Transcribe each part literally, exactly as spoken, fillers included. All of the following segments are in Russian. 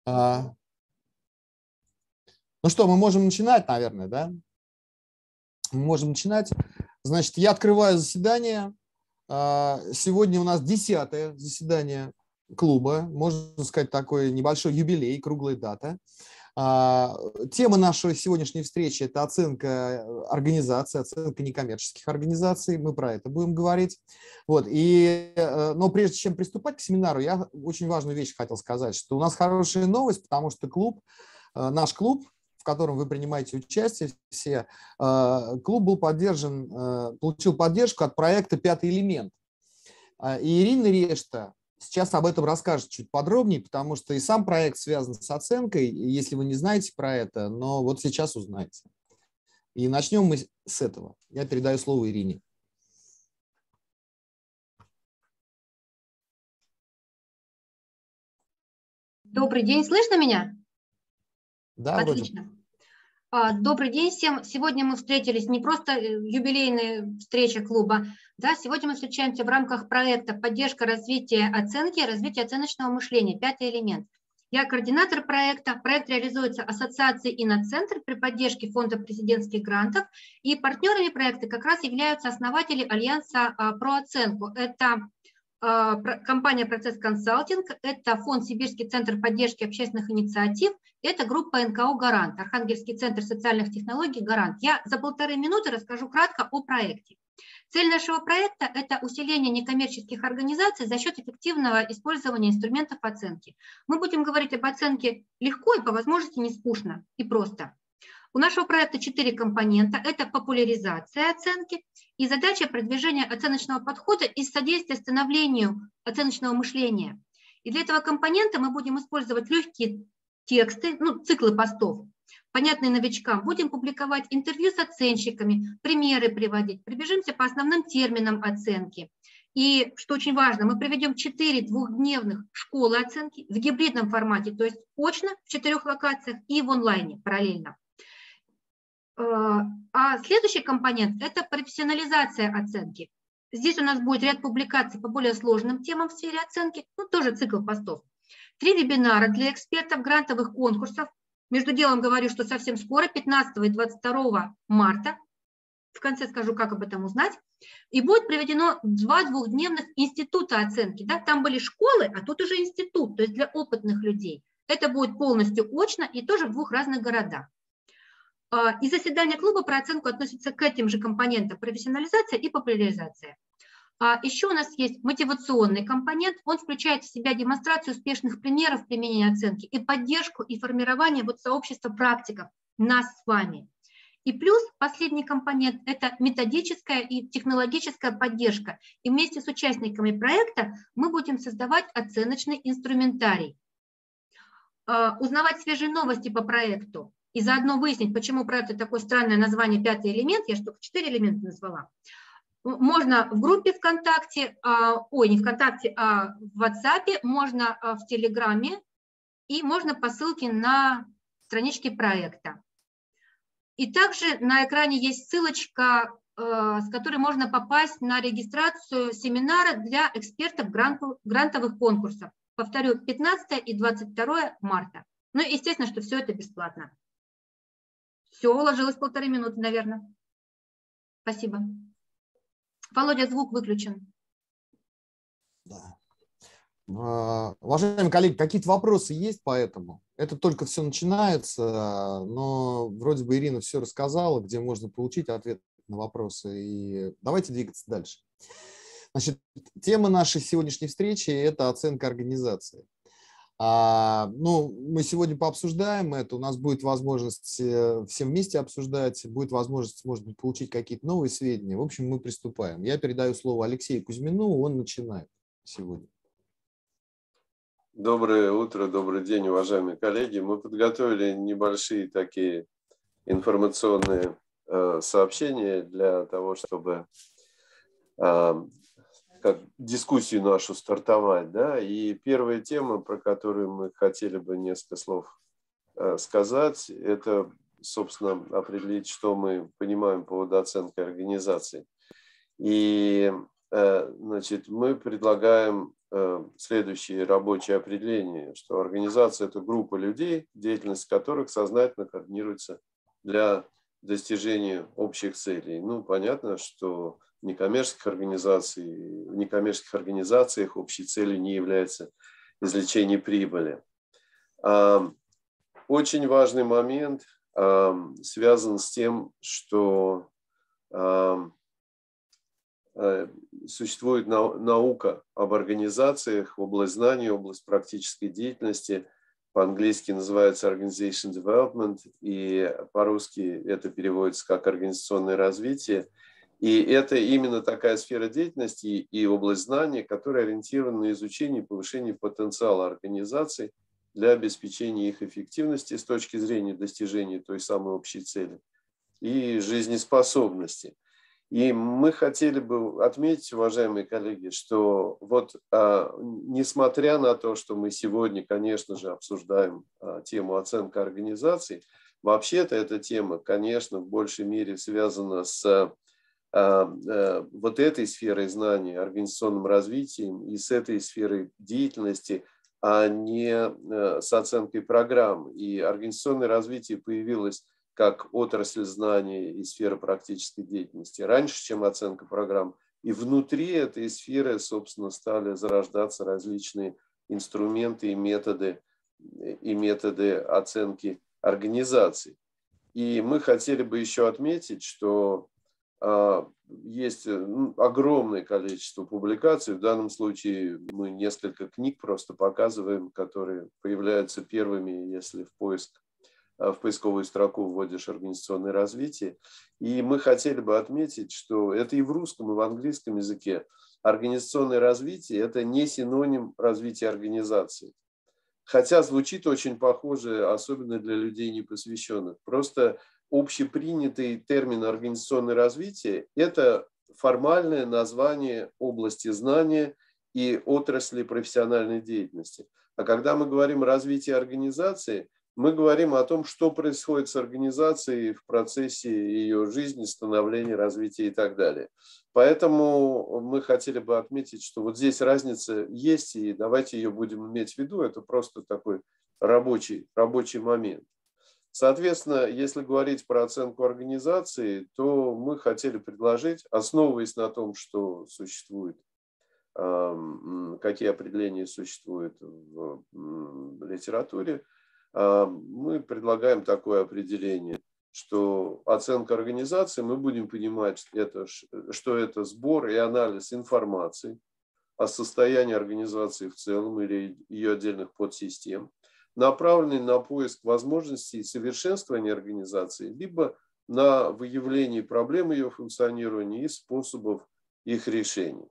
А, ну что, мы можем начинать, наверное, да? Мы можем начинать. Значит, я открываю заседание. Сегодня у нас десятое заседание клуба. Можно сказать, такой небольшой юбилей, круглая дата. Тема нашей сегодняшней встречи – это оценка организации, оценка некоммерческих организаций. Мы про это будем говорить. Вот. И, но прежде чем приступать к семинару, я очень важную вещь хотел сказать, что у нас хорошая новость, потому что клуб, наш клуб, в котором вы принимаете участие все, клуб был поддержан, получил поддержку от проекта «Пятый элемент». И Ирина Решта сейчас об этом расскажет чуть подробнее, потому что и сам проект связан с оценкой, если вы не знаете про это, но вот сейчас узнаете. И начнем мы с этого. Я передаю слово Ирине. Добрый день, слышно меня? Да, отлично. Вроде. Добрый день всем. Сегодня мы встретились, не просто юбилейная встреча клуба, да, сегодня мы встречаемся в рамках проекта «Поддержка развития оценки, развития оценочного мышления. Пятый элемент». Я координатор проекта. Проект реализуется Ассоциацией Инноцентр при поддержке Фонда президентских грантов. И партнерами проекта как раз являются основатели Альянса про оценку. Это компания «Процесс Консалтинг», это фонд «Сибирский центр поддержки общественных инициатив», это группа эн ка о «Гарант», Архангельский центр социальных технологий «Гарант». Я за полторы минуты расскажу кратко о проекте. Цель нашего проекта – это усиление некоммерческих организаций за счет эффективного использования инструментов оценки. Мы будем говорить об оценке легко и по возможности не скучно и просто. У нашего проекта четыре компонента. Это популяризация оценки и задача продвижения оценочного подхода и содействия становлению оценочного мышления. И для этого компонента мы будем использовать легкие тексты, ну, циклы постов, понятные новичкам. Будем публиковать интервью с оценщиками, примеры приводить. Пробежимся по основным терминам оценки. И, что очень важно, мы проведем четыре двухдневных школы оценки в гибридном формате, то есть очно в четырех локациях и в онлайне параллельно. А следующий компонент – это профессионализация оценки. Здесь у нас будет ряд публикаций по более сложным темам в сфере оценки, ну, тоже цикл постов. Три вебинара для экспертов грантовых конкурсов. Между делом говорю, что совсем скоро, пятнадцатого и двадцать второго марта. В конце скажу, как об этом узнать. И будет проведено два двухдневных института оценки. Да? Там были школы, а тут уже институт, то есть для опытных людей. Это будет полностью очно и тоже в двух разных городах. И заседание клуба про оценку относится к этим же компонентам: профессионализация и популяризация. Еще у нас есть мотивационный компонент. Он включает в себя демонстрацию успешных примеров применения оценки и поддержку и формирование вот сообщества практиков, нас с вами. И плюс последний компонент – это методическая и технологическая поддержка. И вместе с участниками проекта мы будем создавать оценочный инструментарий. Узнавать свежие новости по проекту и заодно выяснить, почему у проекта такое странное название «Пятый элемент», я же только четыре элемента назвала, можно в группе ВКонтакте, ой, не ВКонтакте, а в WhatsApp, можно в Телеграме и можно по ссылке на страничке проекта. И также на экране есть ссылочка, с которой можно попасть на регистрацию семинара для экспертов грантовых конкурсов. Повторю, пятнадцатого и двадцать второго марта. Ну и естественно, что все это бесплатно. Все, уложилось полторы минуты, наверное. Спасибо. Володя, звук выключен. Да. Уважаемые коллеги, какие-то вопросы есть по этому? Это только все начинается, но вроде бы Ирина все рассказала, где можно получить ответ на вопросы. И давайте двигаться дальше. Значит, тема нашей сегодняшней встречи – это оценка организации. А, ну, мы сегодня пообсуждаем это, у нас будет возможность всем вместе обсуждать, будет возможность, может быть, получить какие-то новые сведения. В общем, мы приступаем. Я передаю слово Алексею Кузьмину, он начинает сегодня. Доброе утро, добрый день, уважаемые коллеги. Мы подготовили небольшие такие информационные э, сообщения для того, чтобы э, как дискуссию нашу стартовать, да, и первая тема, про которую мы хотели бы несколько слов э, сказать, это, собственно, определить, что мы понимаем под оценкой организации. И значит, мы предлагаем следующее рабочее определение, что организация – это группа людей, деятельность которых сознательно координируется для достижения общих целей. Ну, понятно, что в некоммерческих организациях, в некоммерческих организациях общей целью не является извлечение прибыли. Очень важный момент связан с тем, что существует наука об организациях, область знаний, область практической деятельности. По-английски называется Organization Development, и по-русски это переводится как организационное развитие. И это именно такая сфера деятельности и область знаний, которая ориентирована на изучение и повышение потенциала организаций для обеспечения их эффективности с точки зрения достижения той самой общей цели и жизнеспособности. И мы хотели бы отметить, уважаемые коллеги, что вот а, несмотря на то, что мы сегодня, конечно же, обсуждаем а, тему оценки организаций, вообще-то эта тема, конечно, в большей мере связана с а, а, вот этой сферой знаний, организационным развитием и с этой сферой деятельности, а не а, с оценкой программ. И организационное развитие появилось как отрасль знаний и сфера практической деятельности раньше, чем оценка программ. И внутри этой сферы, собственно, стали зарождаться различные инструменты и методы, и методы оценки организаций. И мы хотели бы еще отметить, что а, есть огромное количество публикаций. В данном случае мы несколько книг просто показываем, которые появляются первыми, если в поиск в поисковую строку вводишь организационное развитие. И мы хотели бы отметить, что это и в русском, и в английском языке. Организационное развитие – это не синоним развития организации. Хотя звучит очень похоже, особенно для людей непосвященных. Просто общепринятый термин организационное развитие – это формальное название области знания и отрасли профессиональной деятельности. А когда мы говорим о развитии организации, мы говорим о том, что происходит с организацией в процессе ее жизни, становления, развития и так далее. Поэтому мы хотели бы отметить, что вот здесь разница есть, и давайте ее будем иметь в виду. Это просто такой рабочий, рабочий момент. Соответственно, если говорить про оценку организации, то мы хотели предложить, основываясь на том, что существует, какие определения существуют в литературе, мы предлагаем такое определение, что оценка организации, мы будем понимать, это, что это сбор и анализ информации о состоянии организации в целом или ее отдельных подсистем, направленный на поиск возможностей совершенствования организации, либо на выявление проблем ее функционирования и способов их решения.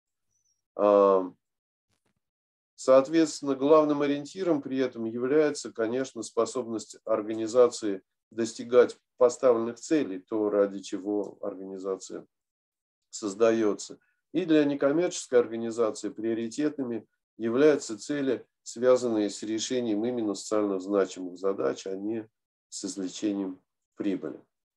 Соответственно, главным ориентиром при этом является, конечно, способность организации достигать поставленных целей, то, ради чего организация создается. И для некоммерческой организации приоритетными являются цели, связанные с решением именно социально значимых задач, а не с извлечением прибыли.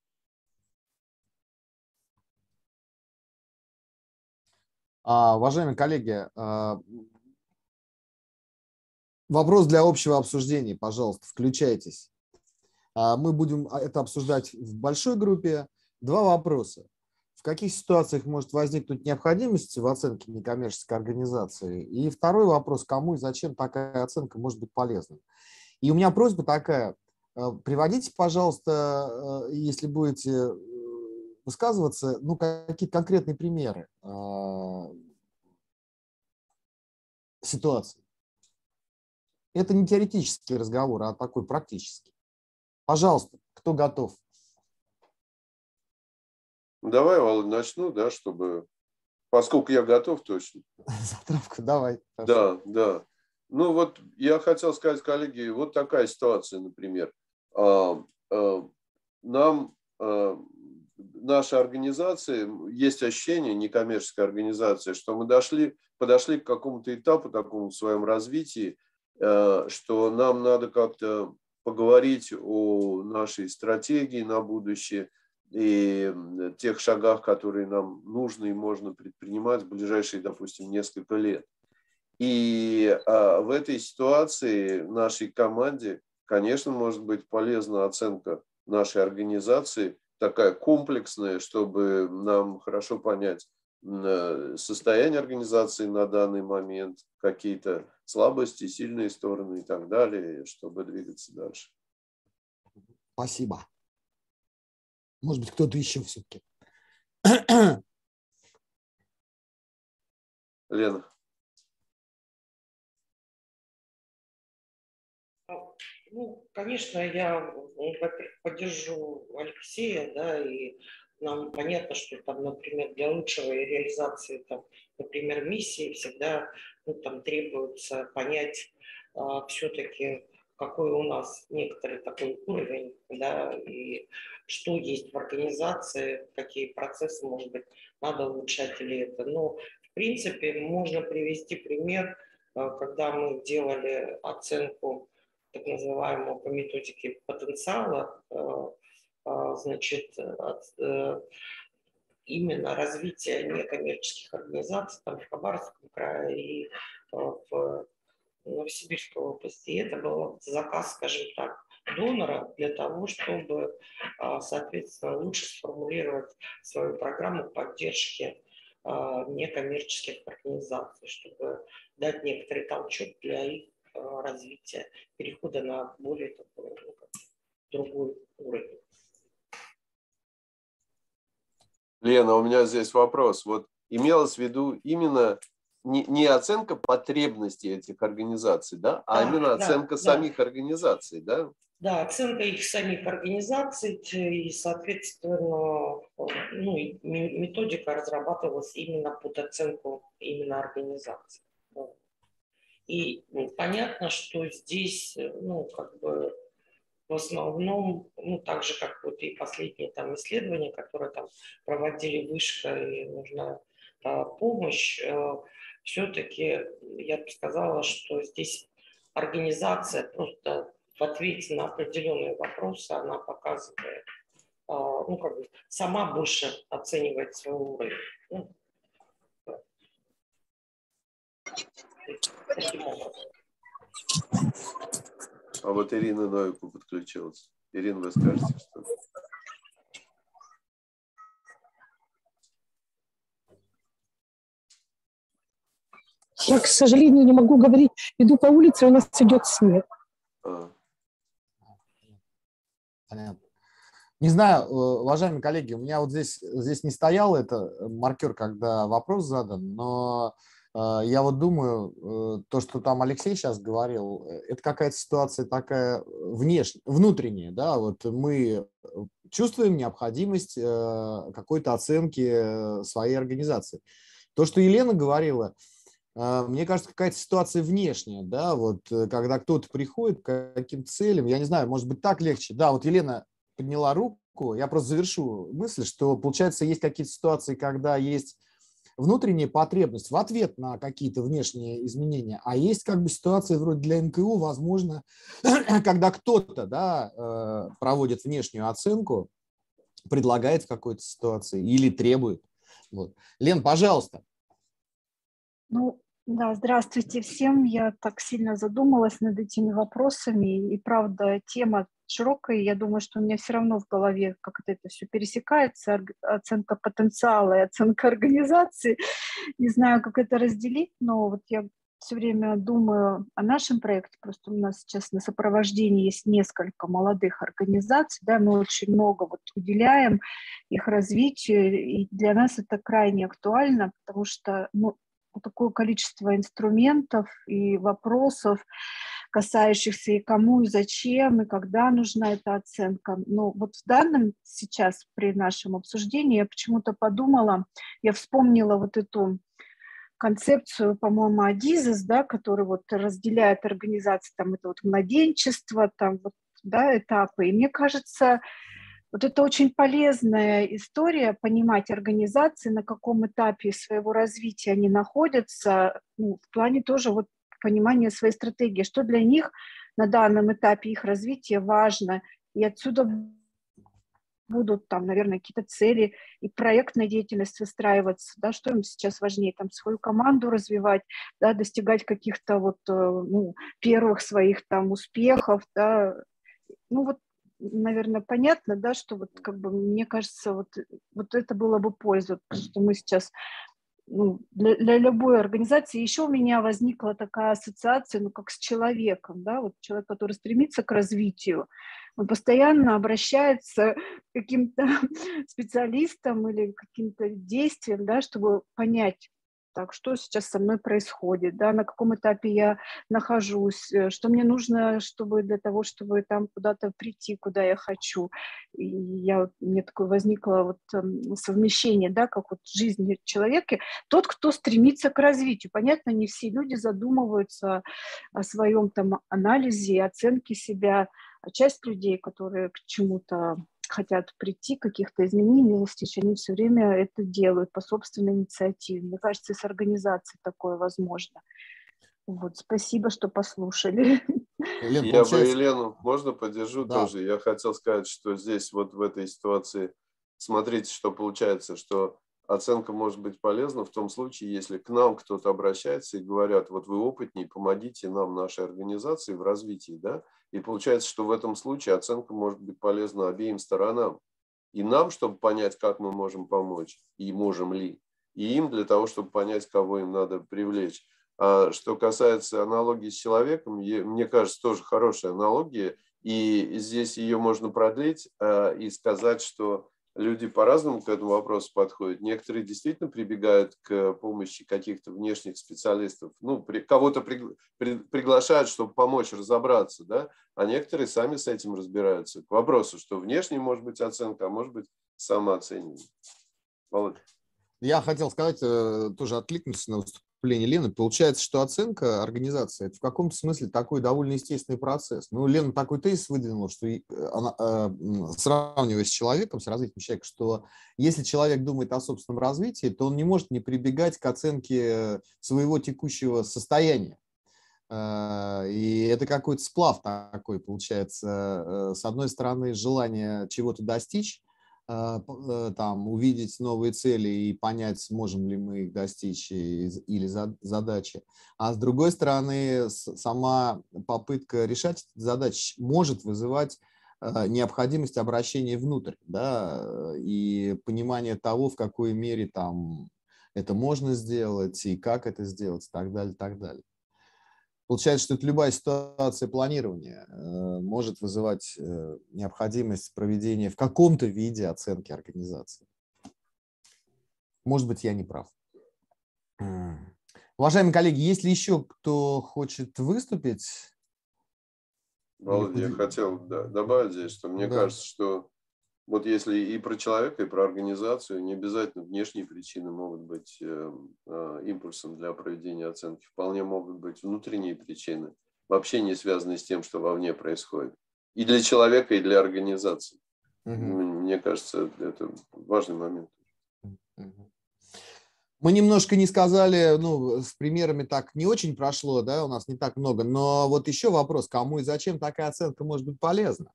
А, уважаемые коллеги, вопрос для общего обсуждения, пожалуйста, включайтесь. Мы будем это обсуждать в большой группе. Два вопроса. В каких ситуациях может возникнуть необходимость в оценке некоммерческой организации? И второй вопрос, кому и зачем такая оценка может быть полезной? И у меня просьба такая. Приводите, пожалуйста, если будете высказываться, ну, какие-то конкретные примеры ситуации. Это не теоретический разговор, а такой практический. Пожалуйста, кто готов? Давай, Володя, начну, да, чтобы... Поскольку я готов точно. Затравку, давай. Да, да. Ну вот я хотел сказать, коллеги, вот такая ситуация, например. Нам, наша организация, есть ощущение, некоммерческая организация, что мы дошли, подошли к какому-то этапу такому в своем развитии, что нам надо как-то поговорить о нашей стратегии на будущее, и тех шагах, которые нам нужно и можно предпринимать в ближайшие, допустим, несколько лет. И а, в этой ситуации нашей команде, конечно, может быть полезна оценка нашей организации, такая комплексная, чтобы нам хорошо понять состояние организации на данный момент, какие-то слабости, сильные стороны и так далее, чтобы двигаться дальше. Спасибо. Может быть, кто-то еще все-таки. Лена. Ну, конечно, я поддержу Алексея, да, и нам понятно, что там, например, для лучшего реализации, там, например, миссии всегда ну, там, требуется понять а, все-таки, какой у нас некоторый такой уровень, да, и что есть в организации, какие процессы, может быть, надо улучшать или это. Но, в принципе, можно привести пример, когда мы делали оценку так называемого по методике потенциала, значит, именно развития некоммерческих организаций там, в Хабаровском крае и в Новосибирской области. И это был заказ, скажем так, донора для того, чтобы, соответственно, лучше сформулировать свою программу поддержки некоммерческих организаций, чтобы дать некоторый толчок для их развития, перехода на более такой, ну, как, другой уровень. Лена, у меня здесь вопрос. Вот имелось в виду именно не, не оценка потребностей этих организаций, да, а да, именно оценка да, самих да. организаций, да? Да, оценка их самих организаций и, соответственно, ну, методика разрабатывалась именно под оценку именно организаций. И ну, понятно, что здесь, ну, как бы в основном, ну, так же, как вот и последние там исследования, которые там проводили Вышка и нужна а, помощь, а, все-таки я бы сказала, что здесь организация просто в ответе на определенные вопросы она показывает, а, ну, как бы сама больше оценивает свой уровень. Ну, таким образом. А вот Ирина Новику подключилась. Ирина, вы скажете, что? Я, к сожалению, не могу говорить. Иду по улице, у нас идет снег. А. Понятно. Не знаю, уважаемые коллеги, у меня вот здесь, здесь не стоял это маркер, когда вопрос задан, но я вот думаю, то, что там Алексей сейчас говорил, это какая-то ситуация такая внешняя, внутренняя, да, вот мы чувствуем необходимость какой-то оценки своей организации. То, что Елена говорила, мне кажется, какая-то ситуация внешняя, да, вот когда кто-то приходит к каким-то целям, я не знаю, может быть, так легче. Да, вот Елена подняла руку, я просто завершу мысль, что, получается, есть какие-то ситуации, когда есть внутренняя потребность в ответ на какие-то внешние изменения, а есть как бы ситуации вроде для эн ка у, возможно, когда кто-то, да, проводит внешнюю оценку, предлагает в какой-то ситуации или требует. Вот. Лен, пожалуйста. Ну, да, здравствуйте всем. Я так сильно задумалась над этими вопросами, и правда, тема широкая. Я думаю, что у меня все равно в голове как-то это все пересекается, оценка потенциала и оценка организации. Не знаю, как это разделить, но вот я все время думаю о нашем проекте. Просто у нас сейчас на сопровождении есть несколько молодых организаций, да, мы очень много вот уделяем их развитию, и для нас это крайне актуально, потому что, ну, такое количество инструментов и вопросов, касающихся и кому, и зачем, и когда нужна эта оценка. Но вот в данном сейчас при нашем обсуждении я почему-то подумала, я вспомнила вот эту концепцию, по-моему, Адизес, да, который вот разделяет организации, там это вот младенчество, там вот, да, этапы. И мне кажется, вот это очень полезная история, понимать организации, на каком этапе своего развития они находятся, ну, в плане тоже вот понимания своей стратегии, что для них на данном этапе их развития важно. И отсюда будут там, наверное, какие-то цели и проектная деятельность выстраиваться, да, что им сейчас важнее, там, свою команду развивать, да, достигать каких-то вот, ну, первых своих там успехов, да, ну, вот, наверное, понятно, да, что вот, как бы, мне кажется, вот, вот это было бы польза, что мы сейчас, ну, для, для любой организации. Еще у меня возникла такая ассоциация, ну, как с человеком, да, вот человек, который стремится к развитию, он постоянно обращается к каким-то специалистам или к каким-то действиям, да, чтобы понять, так, что сейчас со мной происходит, да, на каком этапе я нахожусь, что мне нужно, чтобы для того, чтобы там куда-то прийти, куда я хочу. И я, у меня такое возникло вот совмещение, да, как вот жизнь человека. Тот, кто стремится к развитию. Понятно, не все люди задумываются о своем там анализе, оценке себя, а часть людей, которые к чему-то хотят прийти, каких-то изменений достичь, они все время это делают по собственной инициативе. Мне кажется, и с организацией такое возможно. Вот, спасибо, что послушали. Елена, Я получается... бы Елену, можно поддержу да. тоже? Я хотел сказать, что здесь вот в этой ситуации, смотрите, что получается, что оценка может быть полезна в том случае, если к нам кто-то обращается и говорят, вот вы опытнее, помогите нам, нашей организации в развитии, да? И получается, что в этом случае оценка может быть полезна обеим сторонам. И нам, чтобы понять, как мы можем помочь, и можем ли, и им для того, чтобы понять, кого им надо привлечь. А что касается аналогии с человеком, мне кажется, тоже хорошая аналогия, и здесь ее можно продлить и сказать, что люди по-разному к этому вопросу подходят. Некоторые действительно прибегают к помощи каких-то внешних специалистов, ну, при, кого-то при, при, приглашают, чтобы помочь разобраться, да, а некоторые сами с этим разбираются. К вопросу, что внешне может быть оценка, а может быть самооценивание. Володя. Я хотел сказать, тоже откликнуться на выступление Лены. Получается, что оценка организации – это в каком-то смысле такой довольно естественный процесс. Ну, Лена такой тезис выдвинула, что она, сравнивая с человеком, с развитием человека, что если человек думает о собственном развитии, то он не может не прибегать к оценке своего текущего состояния. И это какой-то сплав такой, получается. С одной стороны, желание чего-то достичь, там, увидеть новые цели и понять, сможем ли мы их достичь или задачи. А с другой стороны, сама попытка решать эти задачи может вызывать необходимость обращения внутрь, да, и понимание того, в какой мере там это можно сделать и как это сделать, и так далее, и так далее. Получается, что это любая ситуация планирования э, может вызывать э, необходимость проведения в каком-то виде оценки организации. Может быть, я не прав. Уважаемые коллеги, есть ли еще кто хочет выступить? Володя, я хотел да, добавить здесь, что мне да. кажется, что вот если и про человека, и про организацию, не обязательно внешние причины могут быть э, э, импульсом для проведения оценки. Вполне могут быть внутренние причины, вообще не связанные с тем, что вовне происходит. И для человека, и для организации. Угу. Мне кажется, это важный момент. Угу. Мы немножко не сказали, ну, с примерами так не очень прошло, да, у нас не так много, но вот еще вопрос, кому и зачем такая оценка может быть полезна?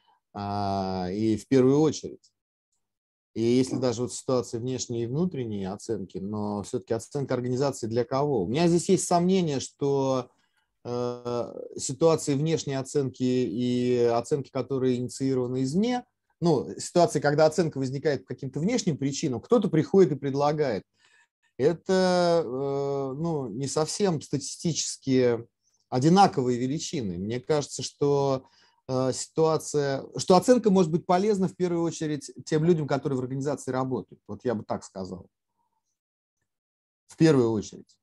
И в первую очередь. И если даже вот ситуация внешней и внутренней оценки, но все-таки оценка организации для кого? У меня здесь есть сомнение, что э, ситуации внешней оценки и оценки, которые инициированы извне, ну, ситуации, когда оценка возникает по каким-то внешним причинам, кто-то приходит и предлагает. Это, э, ну, не совсем статистически одинаковые величины. Мне кажется, что ситуация, что оценка может быть полезна в первую очередь тем людям, которые в организации работают. Вот я бы так сказал. В первую очередь.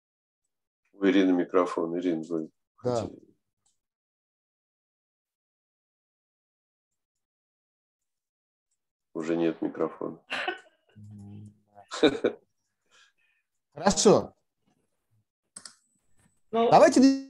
У Ирины микрофон. Ирина, вы да. хотели? Уже нет микрофона. Хорошо. Ну, давайте...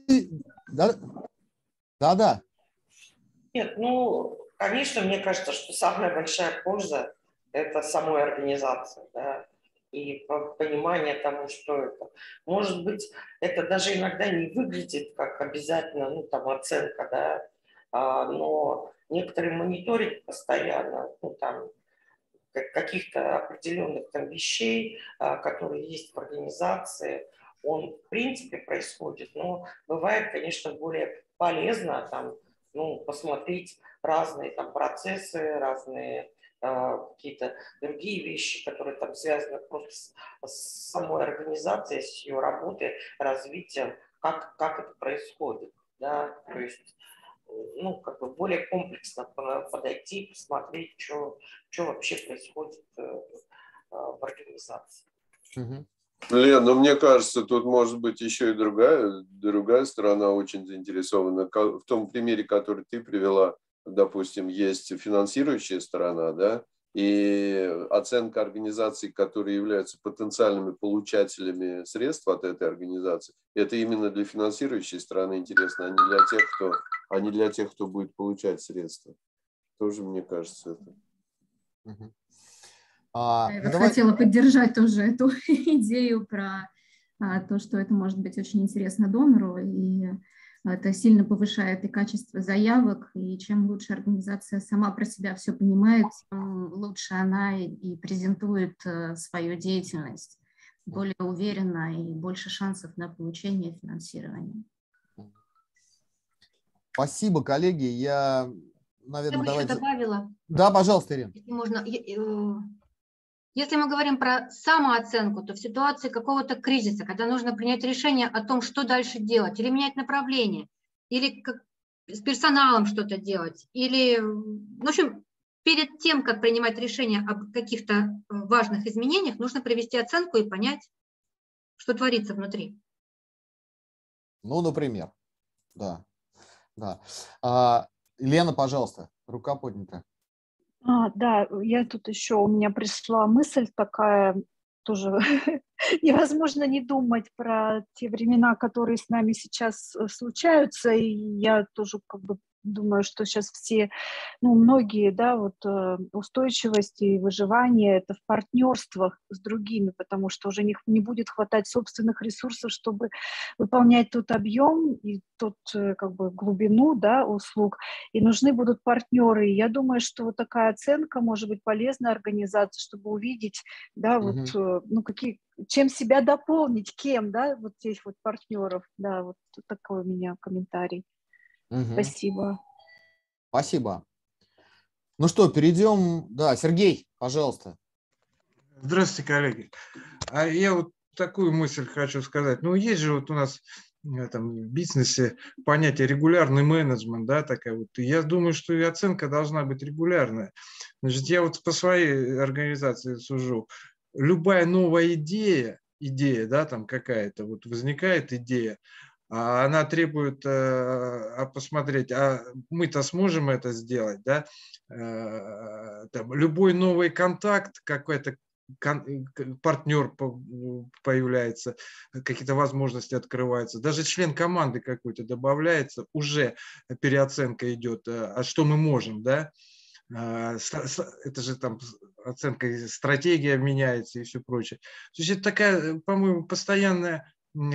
Да-да. Нет, ну, конечно, мне кажется, что самая большая польза – это самой организации, да, и понимание того, что это. Может быть, это даже иногда не выглядит как обязательно, ну, там, оценка, да, а, но некоторый мониторинг постоянно, ну, там, каких-то определенных там вещей, которые есть в организации, он в принципе происходит, но бывает, конечно, более полезно там, ну, посмотреть разные там процессы, разные э, какие-то другие вещи, которые там связаны просто с, с самой организацией, с ее работой, развитием, как, как это происходит, да, то есть, ну, как бы более комплексно подойти, посмотреть, что, что вообще происходит в организации. Угу. Лен, ну мне кажется, тут может быть еще и другая, другая сторона очень заинтересована. В том примере, который ты привела, допустим, есть финансирующая сторона, да, и оценка организаций, которые являются потенциальными получателями средств от этой организации. Это именно для финансирующей стороны интересно, а не для тех, кто, а не для тех, кто будет получать средства. Тоже, мне кажется, это. Угу. А, Я ну, давай... хотела поддержать тоже эту идею про а, то, что это может быть очень интересно донору, и это сильно повышает и качество заявок, и чем лучше организация сама про себя все понимает, тем лучше она и, и презентует а, свою деятельность более уверенно и больше шансов на получение финансирования. Спасибо, коллеги. Я, наверное, Я бы давайте... еще добавила. Да, пожалуйста, Ирина. Если можно... Если мы говорим про самооценку, то в ситуации какого-то кризиса, когда нужно принять решение о том, что дальше делать, или менять направление, или как с персоналом что-то делать, или, в общем, перед тем, как принимать решение об каких-то важных изменениях, нужно провести оценку и понять, что творится внутри. Ну, например, да. да. А, Лена, пожалуйста, рука поднята. А, да, я тут еще, у меня пришла мысль такая, тоже невозможно не думать про те времена, которые с нами сейчас случаются, и я тоже как бы думаю, что сейчас все, ну, многие, да, вот устойчивость и выживание – это в партнерствах с другими, потому что уже не, не будет хватать собственных ресурсов, чтобы выполнять тот объем и тот, как бы, глубину, да, услуг, и нужны будут партнеры. И я думаю, что вот такая оценка может быть полезна организации, чтобы увидеть, да, вот, mm-hmm. ну, какие, чем себя дополнить, кем, да, вот здесь вот партнеров, да, вот такой у меня комментарий. Угу. Спасибо. Спасибо. Ну что, перейдем. Да, Сергей, пожалуйста. Здравствуйте, коллеги. А я вот такую мысль хочу сказать. Ну, есть же вот у нас там, в бизнесе понятие регулярный менеджмент, да, такая вот. И я думаю, что и оценка должна быть регулярная. Значит, я вот по своей организации сужу. Любая новая идея, идея, да, там какая-то, вот возникает идея, а она требует а, посмотреть, а мы-то сможем это сделать, да? А, там, любой новый контакт, какой-то кон, партнер появляется, какие-то возможности открываются, даже член команды какой-то добавляется, уже переоценка идет, а что мы можем, да? Это же там оценка, стратегия меняется и все прочее. То есть это такая, по-моему, постоянная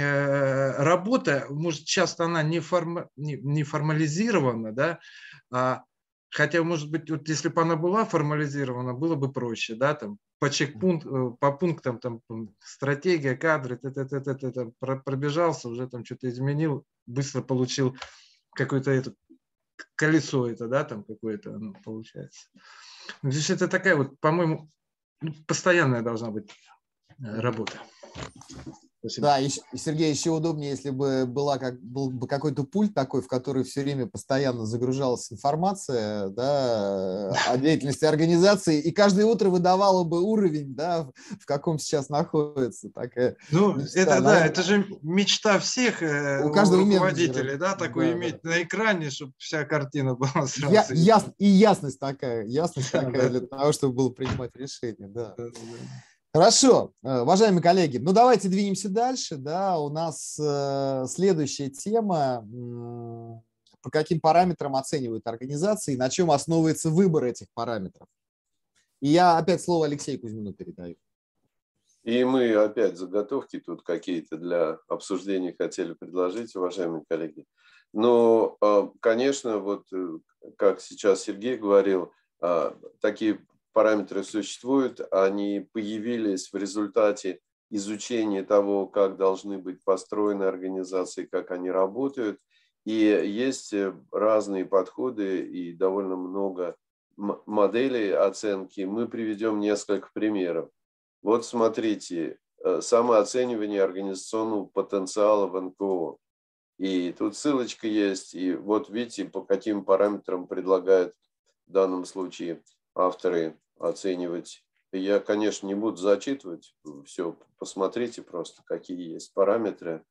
работа, может, часто она не, форма, не, не формализирована, да, а, хотя, может быть, вот если бы она была формализирована, было бы проще, да, там, по чекпункт, по пунктам, там, стратегия, кадры, т -т -т -т -т -т, пробежался, уже там что-то изменил, быстро получил какое-то это, колесо это, да, там какое-то, ну, получается. Здесь это такая вот, по-моему, постоянная должна быть работа. Спасибо. Да, и, Сергей, еще удобнее, если бы была как, был бы какой-то пульт такой, в который все время постоянно загружалась информация, да, о деятельности организации, и каждое утро выдавало бы уровень, да, в каком сейчас находится. Такая ну, мечта, это, наверное, да, это же мечта всех у каждого руководителей, да, такой да, иметь да. на экране, чтобы вся картина была сразу. Я, яс, и ясность такая, ясность такая для того, чтобы было принимать решения, да. Хорошо, уважаемые коллеги, ну давайте двинемся дальше, да, у нас э, следующая тема, э, по каким параметрам оценивают организации, на чем основывается выбор этих параметров. И я опять слово Алексею Кузьмину передаю. И мы опять заготовки тут какие-то для обсуждения хотели предложить, уважаемые коллеги. Но, конечно, вот как сейчас Сергей говорил, такие параметры существуют, они появились в результате изучения того, как должны быть построены организации, как они работают. И есть разные подходы и довольно много моделей оценки. Мы приведем несколько примеров. Вот смотрите, самооценивание организационного потенциала в эн ка о. И тут ссылочка есть. И вот видите, по каким параметрам предлагают в данном случае авторы оценивать. Я, конечно, не буду зачитывать. Все, посмотрите просто, какие есть параметры.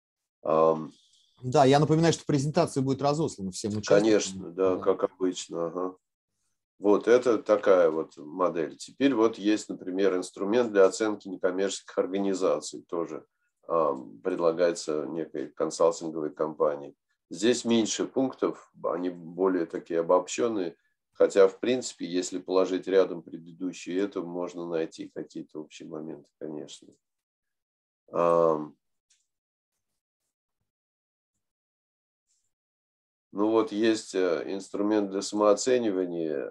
Да, я напоминаю, что презентация будет разослана всем участникам. Конечно, да, да. Как обычно. Ага. Вот это такая вот модель. Теперь вот есть, например, инструмент для оценки некоммерческих организаций. Тоже э, предлагается некой консалтинговой компанией. Здесь меньше пунктов, они более такие обобщенные. Хотя, в принципе, если положить рядом предыдущие, это можно найти какие-то общие моменты, конечно. Э, Ну вот есть инструмент для самооценивания,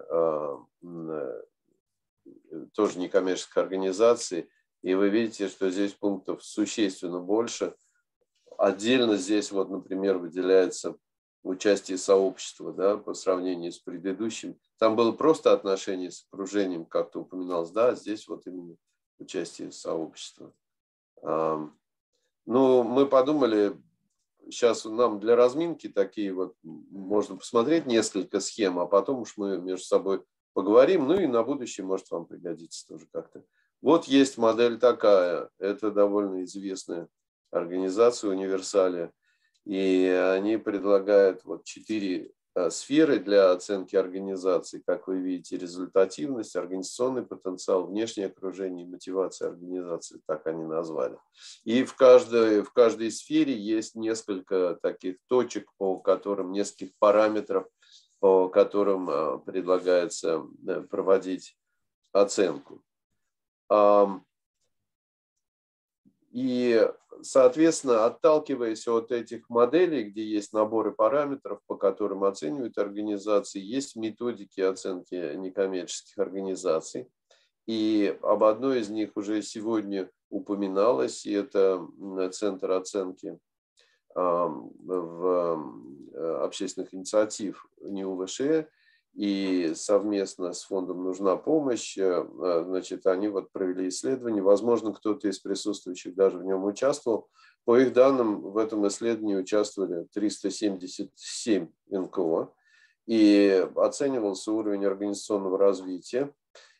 тоже некоммерческих организаций, и вы видите, что здесь пунктов существенно больше. Отдельно здесь, вот, например, выделяется участие сообщества, да, по сравнению с предыдущим. Там было просто отношение с окружением, как-то упоминалось, да, здесь вот именно участие сообщества. Ну, мы подумали, сейчас нам для разминки такие вот, можно посмотреть несколько схем, а потом уж мы между собой поговорим, ну и на будущее может вам пригодится тоже как-то. Вот есть модель такая, это довольно известная организация Универсалия, и они предлагают вот четыре сферы для оценки организации, как вы видите, результативность, организационный потенциал, внешнее окружение и мотивация организации, так они назвали. И в каждой, в каждой сфере есть несколько таких точек, по которым, нескольких параметров, по которым предлагается проводить оценку. И, соответственно, отталкиваясь от этих моделей, где есть наборы параметров, по которым оценивают организации, есть методики оценки некоммерческих организаций. И об одной из них уже сегодня упоминалось, и это Центр оценки в общественных инициатив НИУ-ВШЭ. И совместно с фондом «Нужна помощь», значит, они вот провели исследование. Возможно, кто-то из присутствующих даже в нем участвовал. По их данным, в этом исследовании участвовали триста семьдесят семь эн ка о. И оценивался уровень организационного развития.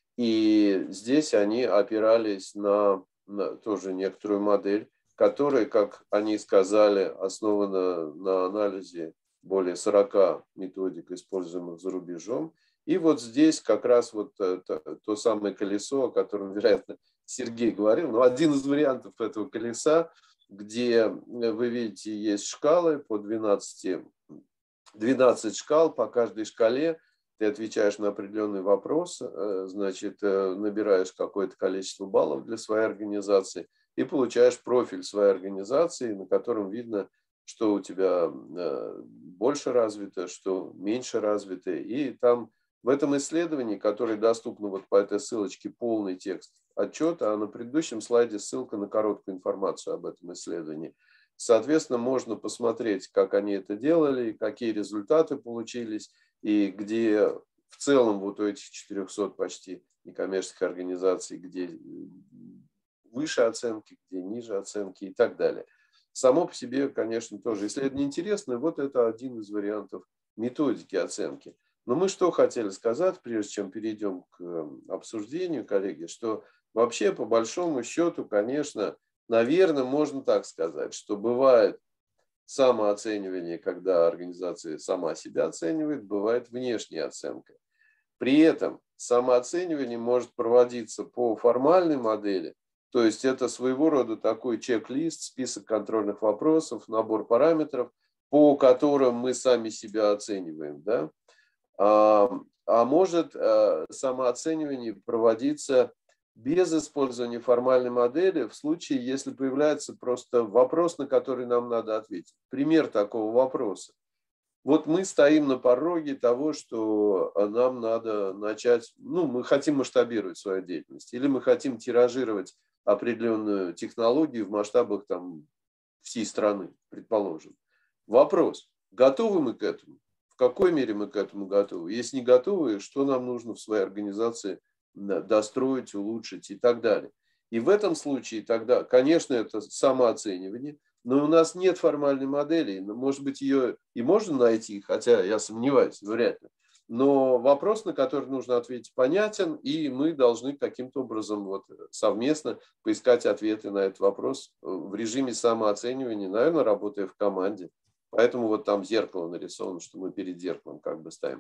И здесь они опирались на, на тоже некоторую модель, которая, как они сказали, основана на анализе более сорока методик, используемых за рубежом. И вот здесь как раз вот то, то самое колесо, о котором, вероятно, Сергей говорил, но один из вариантов этого колеса, где вы видите, есть шкалы по двенадцати, двенадцать шкал, по каждой шкале ты отвечаешь на определенный вопрос, значит, набираешь какое-то количество баллов для своей организации и получаешь профиль своей организации, на котором видно, что у тебя больше развито, что меньше развито. И там в этом исследовании, которое доступно вот по этой ссылочке, полный текст отчета, а на предыдущем слайде ссылка на короткую информацию об этом исследовании. Соответственно, можно посмотреть, как они это делали, какие результаты получились, и где в целом вот у этих четырехсот почти некоммерческих организаций, где выше оценки, где ниже оценки и так далее. Само по себе, конечно, тоже исследование интересное. Вот это один из вариантов методики оценки. Но мы что хотели сказать, прежде чем перейдем к обсуждению, коллеги, что вообще, по большому счету, конечно, наверное, можно так сказать, что бывает самооценивание, когда организация сама себя оценивает, бывает внешняя оценка. При этом самооценивание может проводиться по формальной модели, то есть это своего рода такой чек-лист, список контрольных вопросов, набор параметров, по которым мы сами себя оцениваем. Да? А, а может самооценивание проводиться без использования формальной модели в случае, если появляется просто вопрос, на который нам надо ответить. Пример такого вопроса. Вот мы стоим на пороге того, что нам надо начать, ну, мы хотим масштабировать свою деятельность, или мы хотим тиражировать определенную технологию в масштабах там, всей страны, предположим. Вопрос, готовы мы к этому? В какой мере мы к этому готовы? Если не готовы, что нам нужно в своей организации достроить, улучшить и так далее. И в этом случае тогда, конечно, это самооценивание, но у нас нет формальной модели. Может быть, ее и можно найти, хотя я сомневаюсь, вряд ли. Но вопрос, на который нужно ответить, понятен, и мы должны каким-то образом вот совместно поискать ответы на этот вопрос в режиме самооценивания, наверное, работая в команде. Поэтому вот там зеркало нарисовано, что мы перед зеркалом как бы стоим.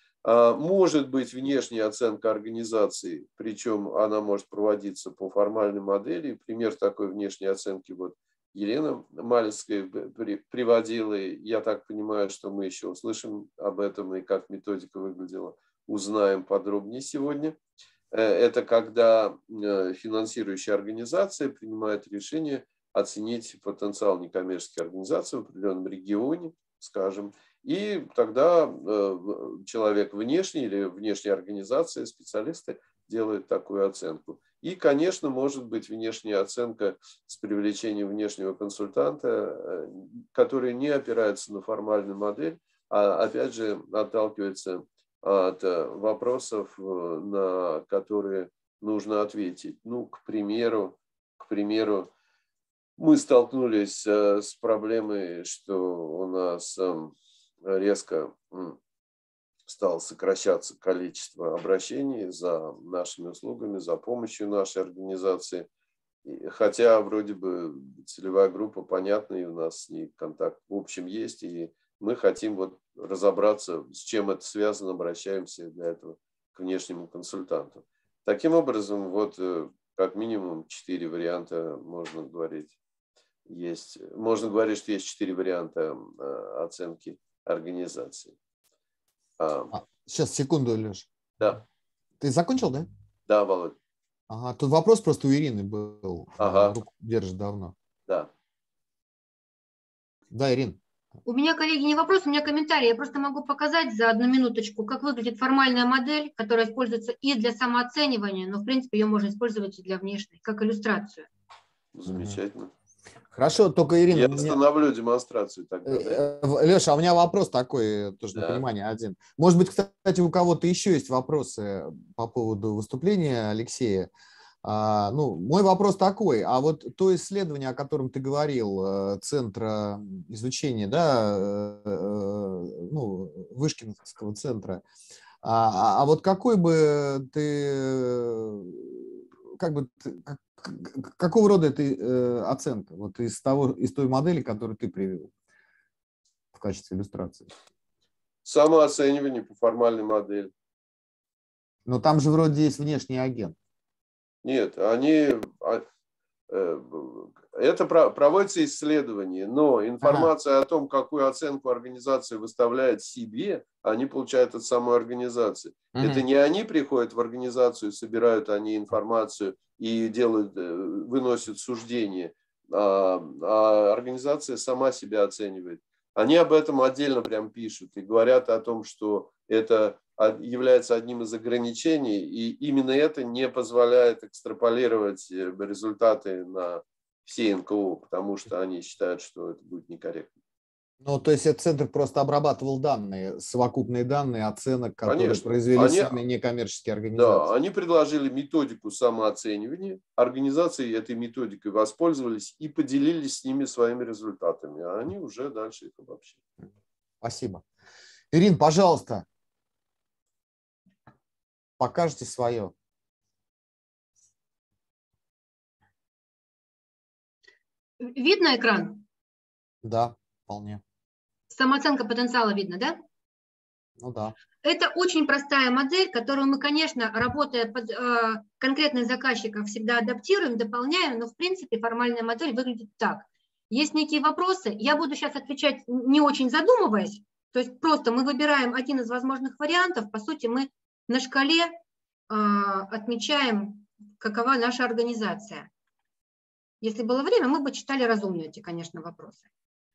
Может быть внешняя оценка организации, причем она может проводиться по формальной модели. Пример такой внешней оценки вот Елена Малецкая приводила. Я так понимаю, что мы еще услышим об этом и как методика выглядела, узнаем подробнее сегодня. Это когда финансирующая организация принимает решение оценить потенциал некоммерческой организации в определенном регионе, скажем, и тогда человек внешний или внешняя организация, специалисты делают такую оценку. И, конечно, может быть внешняя оценка с привлечением внешнего консультанта, который не опирается на формальную модель, а опять же отталкивается от вопросов, на которые нужно ответить. Ну, к примеру, к примеру, мы столкнулись с проблемой, что у нас резко стало сокращаться количество обращений за нашими услугами, за помощью нашей организации. Хотя вроде бы целевая группа понятна, и у нас с ней контакт в общем есть, и мы хотим вот разобраться, с чем это связано, обращаемся для этого к внешнему консультанту. Таким образом, вот как минимум четыре варианта можно говорить. Есть, можно говорить, что есть четыре варианта оценки организации. А, сейчас, секунду, Леш. Да. Ты закончил, да? Да, Володь. Ага, тут вопрос просто у Ирины был. Ага. Руку держит давно. Да. Да, Ирина. У меня, коллеги, не вопрос, у меня комментарий. Я просто могу показать за одну минуточку, как выглядит формальная модель, которая используется и для самооценивания, но, в принципе, ее можно использовать и для внешней, как иллюстрацию. Замечательно. Хорошо, только, Ирина... Я меня... остановлю демонстрацию тогда. Да? Леша, а у меня вопрос такой, тоже да. на понимание один. Может быть, кстати, у кого-то еще есть вопросы по поводу выступления Алексея. А, ну, мой вопрос такой, а вот то исследование, о котором ты говорил, Центра изучения, да, ну, Вышкинского центра, а, а вот какой бы ты, как бы, как, какого рода это э, оценка вот из, того, из той модели, которую ты привел в качестве иллюстрации? Самооценивание по формальной модели. Но там же вроде есть внешний агент. Нет, они... Это проводится исследование, но информация ага. о том, какую оценку организация выставляет себе, они получают от самой организации. Угу. Это не они приходят в организацию, собирают они информацию и делают, выносят суждения, а, а организация сама себя оценивает. Они об этом отдельно прям пишут и говорят о том, что это является одним из ограничений, и именно это не позволяет экстраполировать результаты на все эн ка о, потому что они считают, что это будет некорректно. Ну, то есть этот центр просто обрабатывал данные, совокупные данные оценок, которые Конечно. произвели они, сами некоммерческие организации. Да, они предложили методику самооценивания, организации этой методикой воспользовались и поделились с ними своими результатами, а они уже дальше их обобщили. Спасибо. Ирина, пожалуйста, покажите свое. Видно экран? Да, вполне. Самооценка потенциала видно, да? Ну да. Это очень простая модель, которую мы, конечно, работая под э, конкретных заказчиков, всегда адаптируем, дополняем, но в принципе формальная модель выглядит так. Есть некие вопросы, я буду сейчас отвечать не очень задумываясь, то есть просто мы выбираем один из возможных вариантов, по сути мы на шкале э, отмечаем какова наша организация. Если было время, мы бы читали разумные эти, конечно, вопросы.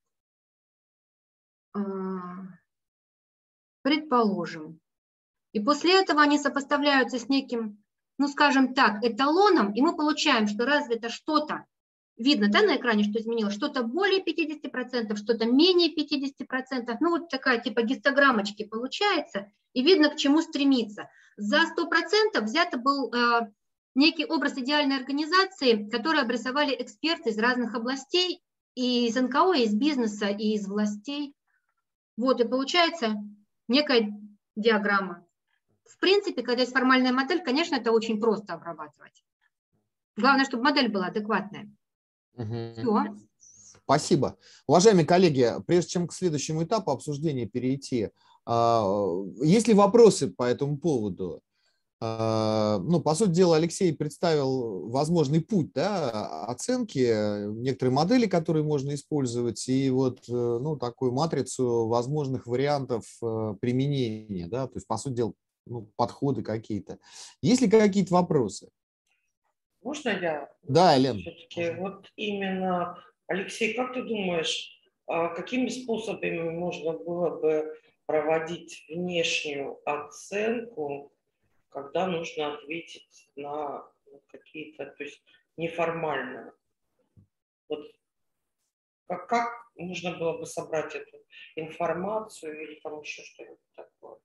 Предположим. И после этого они сопоставляются с неким, ну, скажем так, эталоном, и мы получаем, что разве это что-то, видно, да, на экране, что изменилось, что-то более пятидесяти процентов, что-то менее пятидесяти процентов, ну, вот такая типа гистограммочки получается, и видно, к чему стремиться. За сто процентов взято был э, некий образ идеальной организации, который обрисовали эксперты из разных областей, и из эн ка о, и из бизнеса, и из властей. Вот, и получается некая диаграмма. В принципе, когда есть формальная модель, конечно, это очень просто обрабатывать. Главное, чтобы модель была адекватная. Угу. Все. Спасибо. Уважаемые коллеги, прежде чем к следующему этапу обсуждения перейти, есть ли вопросы по этому поводу? Ну, по сути дела, Алексей представил возможный путь, да, оценки, некоторые модели, которые можно использовать, и вот, ну, такую матрицу возможных вариантов применения, да, то есть, по сути дела, ну, подходы какие-то. Есть ли какие-то вопросы? Можно я? Да, Елена. Все-таки вот именно, Алексей, как ты думаешь, какими способами можно было бы проводить внешнюю оценку, когда нужно ответить на какие-то, то есть неформально? Вот как, как можно было бы собрать эту информацию или там еще что-нибудь такое?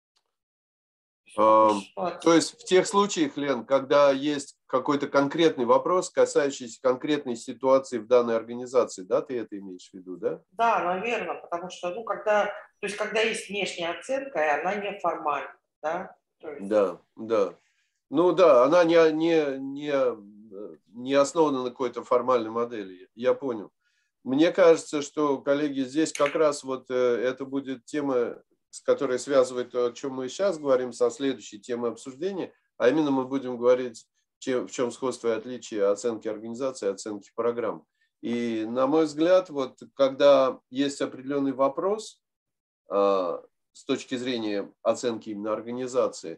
А, то есть в тех случаях, Лен, когда есть какой-то конкретный вопрос, касающийся конкретной ситуации в данной организации, да, ты это имеешь в виду, да? Да, наверное, потому что, ну, когда, то есть, когда есть внешняя оценка, и она неформальна, да? То есть... Да, да. Ну да, она не, не, не, не основана на какой-то формальной модели, я понял. Мне кажется, что, коллеги, здесь как раз вот это будет тема, с которой связывает то, о чем мы сейчас говорим, со следующей темой обсуждения, а именно мы будем говорить, чем, в чем сходство и отличие оценки организации и оценки программ. И, на мой взгляд, вот когда есть определенный вопрос а, с точки зрения оценки именно организации,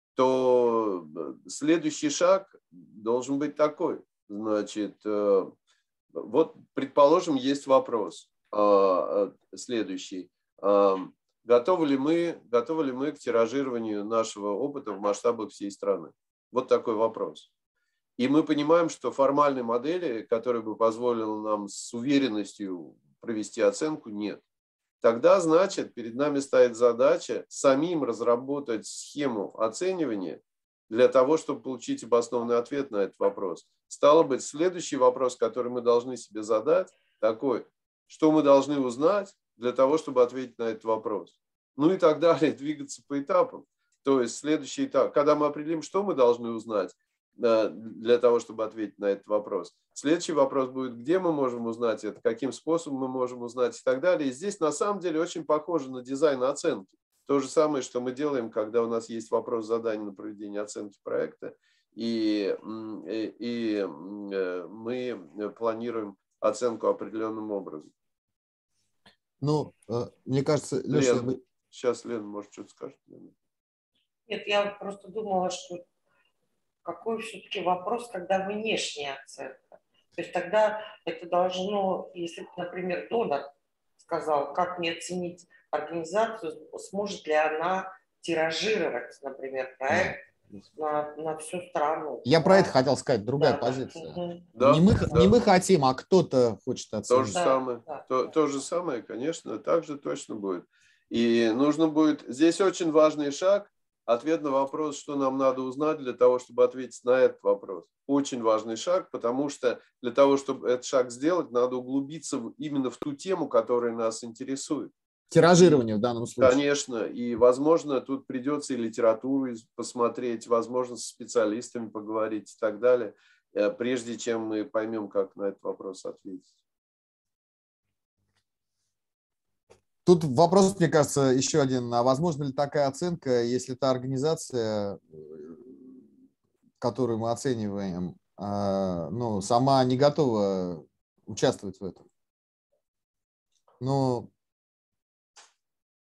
то следующий шаг должен быть такой. Значит, вот, предположим, есть вопрос а, следующий. А, Готовы ли мы, готовы ли мы к тиражированию нашего опыта в масштабах всей страны? Вот такой вопрос. И мы понимаем, что формальной модели, которая бы позволила нам с уверенностью провести оценку, нет. Тогда, значит, перед нами стоит задача самим разработать схему оценивания для того, чтобы получить обоснованный ответ на этот вопрос. Стало быть, следующий вопрос, который мы должны себе задать, такой: что мы должны узнать для того, чтобы ответить на этот вопрос. Ну и так далее, двигаться по этапам. То есть следующий этап, когда мы определим, что мы должны узнать для того, чтобы ответить на этот вопрос. Следующий вопрос будет, где мы можем узнать это, каким способом мы можем узнать и так далее. И здесь на самом деле очень похоже на дизайн оценки. То же самое, что мы делаем, когда у нас есть вопрос задания на проведение оценки проекта, и, и, и мы планируем оценку определенным образом. Ну, мне кажется, Леша... Лен, бы... Сейчас Лена, может, что-то скажет? Нет, я просто думала, что какой все-таки вопрос, когда внешняя оценка. То есть тогда это должно, если, например, донор сказал, как мне оценить организацию, сможет ли она тиражировать, например, проект на, на всю страну. Я да? про это хотел сказать, другая да, позиция. Да. Да, не, мы, да. не мы хотим, а кто-то хочет оценить. То же да, самое, да. То, то же самое, конечно, так же точно будет. И нужно будет, здесь очень важный шаг, ответ на вопрос, что нам надо узнать для того, чтобы ответить на этот вопрос. Очень важный шаг, потому что для того, чтобы этот шаг сделать, надо углубиться именно в ту тему, которая нас интересует. Тиражирование в данном случае. Конечно, и, возможно, тут придется и литературу посмотреть, возможно, с специалистами поговорить и так далее, прежде чем мы поймем, как на этот вопрос ответить. Тут вопрос, мне кажется, еще один. А возможно ли такая оценка, если та организация, которую мы оцениваем, ну, сама не готова участвовать в этом? Ну...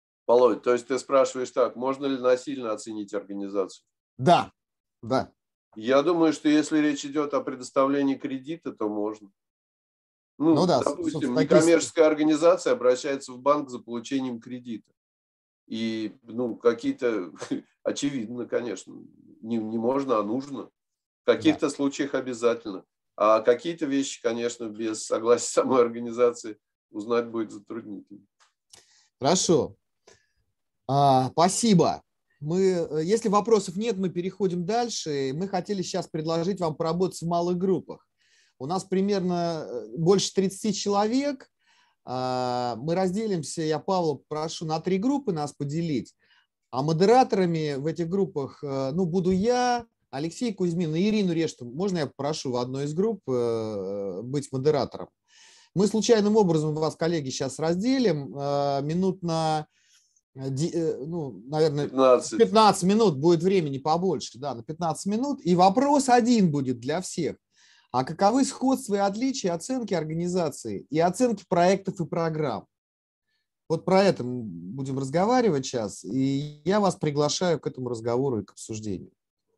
Володь, то есть ты спрашиваешь так, можно ли насильно оценить организацию? Да, да. Я думаю, что если речь идет о предоставлении кредита, то можно. Ну, Ну да, допустим, такие... некоммерческая организация обращается в банк за получением кредита. И, ну, какие-то, очевидно, конечно, не, не можно, а нужно. В каких-то да. случаях обязательно. А какие-то вещи, конечно, без согласия самой организации узнать будет затруднительно. Хорошо. А, спасибо. Мы, если вопросов нет, мы переходим дальше. Мы хотели сейчас предложить вам поработать в малых группах. У нас примерно больше тридцати человек. Мы разделимся, я Павла прошу на три группы нас поделить. А модераторами в этих группах, ну, буду я, Алексей Кузьмин и Ирину Решту. Можно я попрошу в одной из групп быть модератором? Мы случайным образом вас, коллеги, сейчас разделим. Минут на, ну, наверное, пятнадцать. пятнадцать минут будет времени побольше, да, на пятнадцать минут. И вопрос один будет для всех. А каковы сходства и отличия оценки организации и оценки проектов и программ? Вот про это мы будем разговаривать сейчас, и я вас приглашаю к этому разговору и к обсуждению.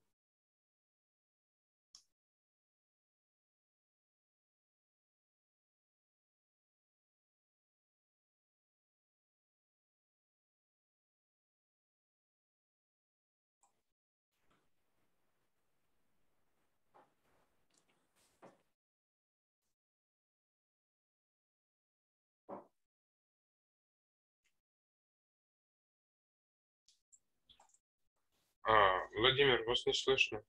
А, Владимир, вас не слышно.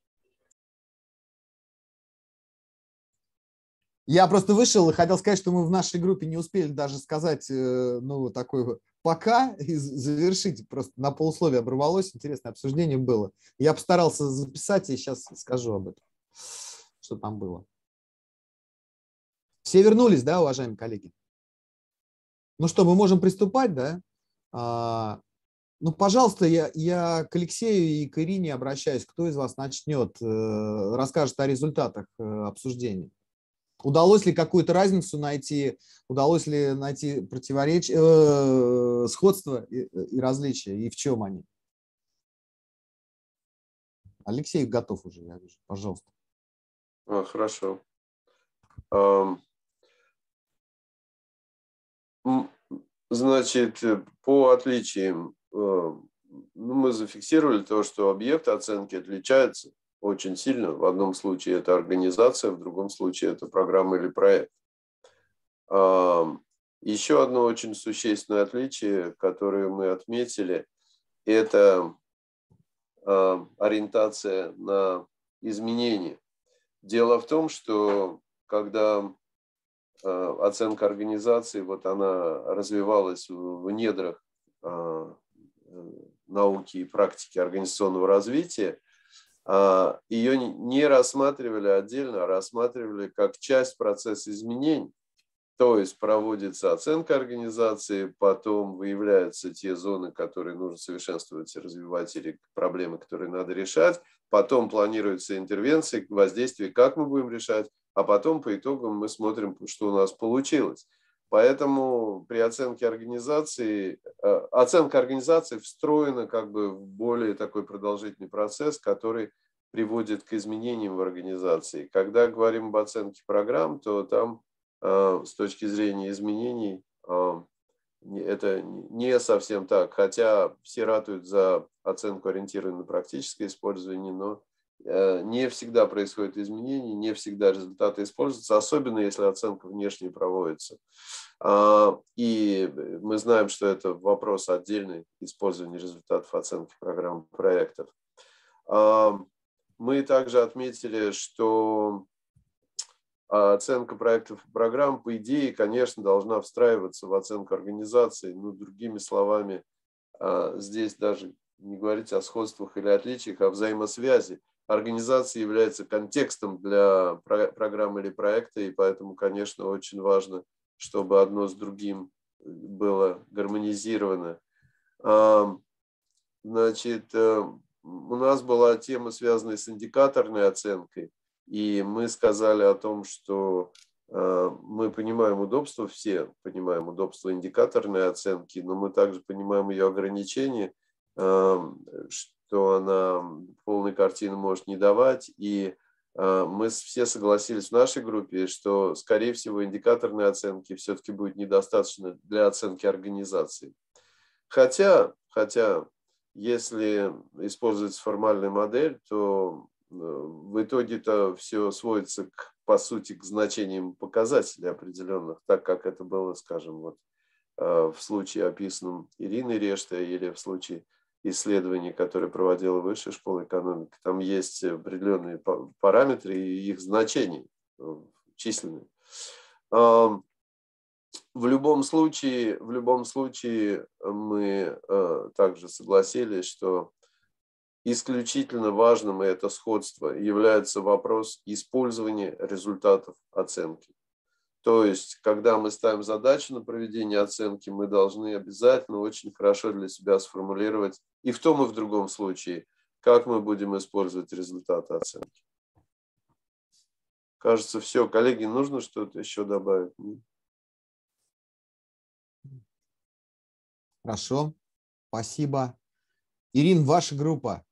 Я просто вышел и хотел сказать, что мы в нашей группе не успели даже сказать, ну, такой пока и завершить. Просто на полусловие оборвалось, интересное обсуждение было. Я постарался записать и сейчас скажу об этом, что там было. Все вернулись, да, уважаемые коллеги? Ну что, мы можем приступать, да? А, ну, пожалуйста, я, я к Алексею и к Ирине обращаюсь. Кто из вас начнет, расскажет о результатах обсуждения? Удалось ли какую-то разницу найти, удалось ли найти противоречия, э, сходства и, и различия, и в чем они? Алексей готов уже, я вижу. Пожалуйста. А, хорошо. Значит, по отличиям, мы зафиксировали то, что объекты оценки отличаются очень сильно. В одном случае это организация, в другом случае это программа или проект. Еще одно очень существенное отличие, которое мы отметили, это ориентация на изменения. Дело в том, что когда оценка организации, вот она развивалась в недрах науки и практики организационного развития, ее не рассматривали отдельно, а рассматривали как часть процесса изменений. То есть проводится оценка организации, потом выявляются те зоны, которые нужно совершенствовать и развивать, или проблемы, которые надо решать. Потом планируются интервенции, воздействие, как мы будем решать, а потом по итогам мы смотрим, что у нас получилось. Поэтому при оценке организации, оценка организации встроена как бы в более такой продолжительный процесс, который приводит к изменениям в организации. Когда говорим об оценке программ, то там с точки зрения изменений это не совсем так. Хотя все ратуют за оценку, ориентированную на практическое использование, но не всегда происходят изменения, не всегда результаты используются, особенно если оценка внешне проводится. И мы знаем, что это вопрос отдельный использования результатов оценки программ проектов. Мы также отметили, что оценка проектов и программ, по идее, конечно, должна встраиваться в оценку организации. Ну, другими словами, здесь даже не говорить о сходствах или отличиях, а взаимосвязи. Организация является контекстом для программы или проекта, и поэтому, конечно, очень важно, чтобы одно с другим было гармонизировано. Значит, у нас была тема, связанная с индикаторной оценкой, и мы сказали о том, что мы понимаем удобство, все понимаем удобство индикаторной оценки, но мы также понимаем ее ограничения, то она полной картины может не давать. И мы все согласились в нашей группе, что, скорее всего, индикаторной оценки все-таки будет недостаточно для оценки организации. Хотя, хотя если используется формальная модель, то в итоге-то все сводится, к, по сути, к значениям показателей определенных, так как это было, скажем, вот, в случае, описанном Ириной Рештой, или в случае исследований, которые проводила Высшая школа экономики. Там есть определенные параметры и их значения численные. В любом случае, в любом случае мы также согласились, что исключительно важным, и это сходство, является вопрос использования результатов оценки. То есть, когда мы ставим задачу на проведение оценки, мы должны обязательно очень хорошо для себя сформулировать и в том, и в другом случае, как мы будем использовать результаты оценки. Кажется, все. Коллеги, нужно что-то еще добавить? Хорошо. Спасибо. Ирина, ваша группа.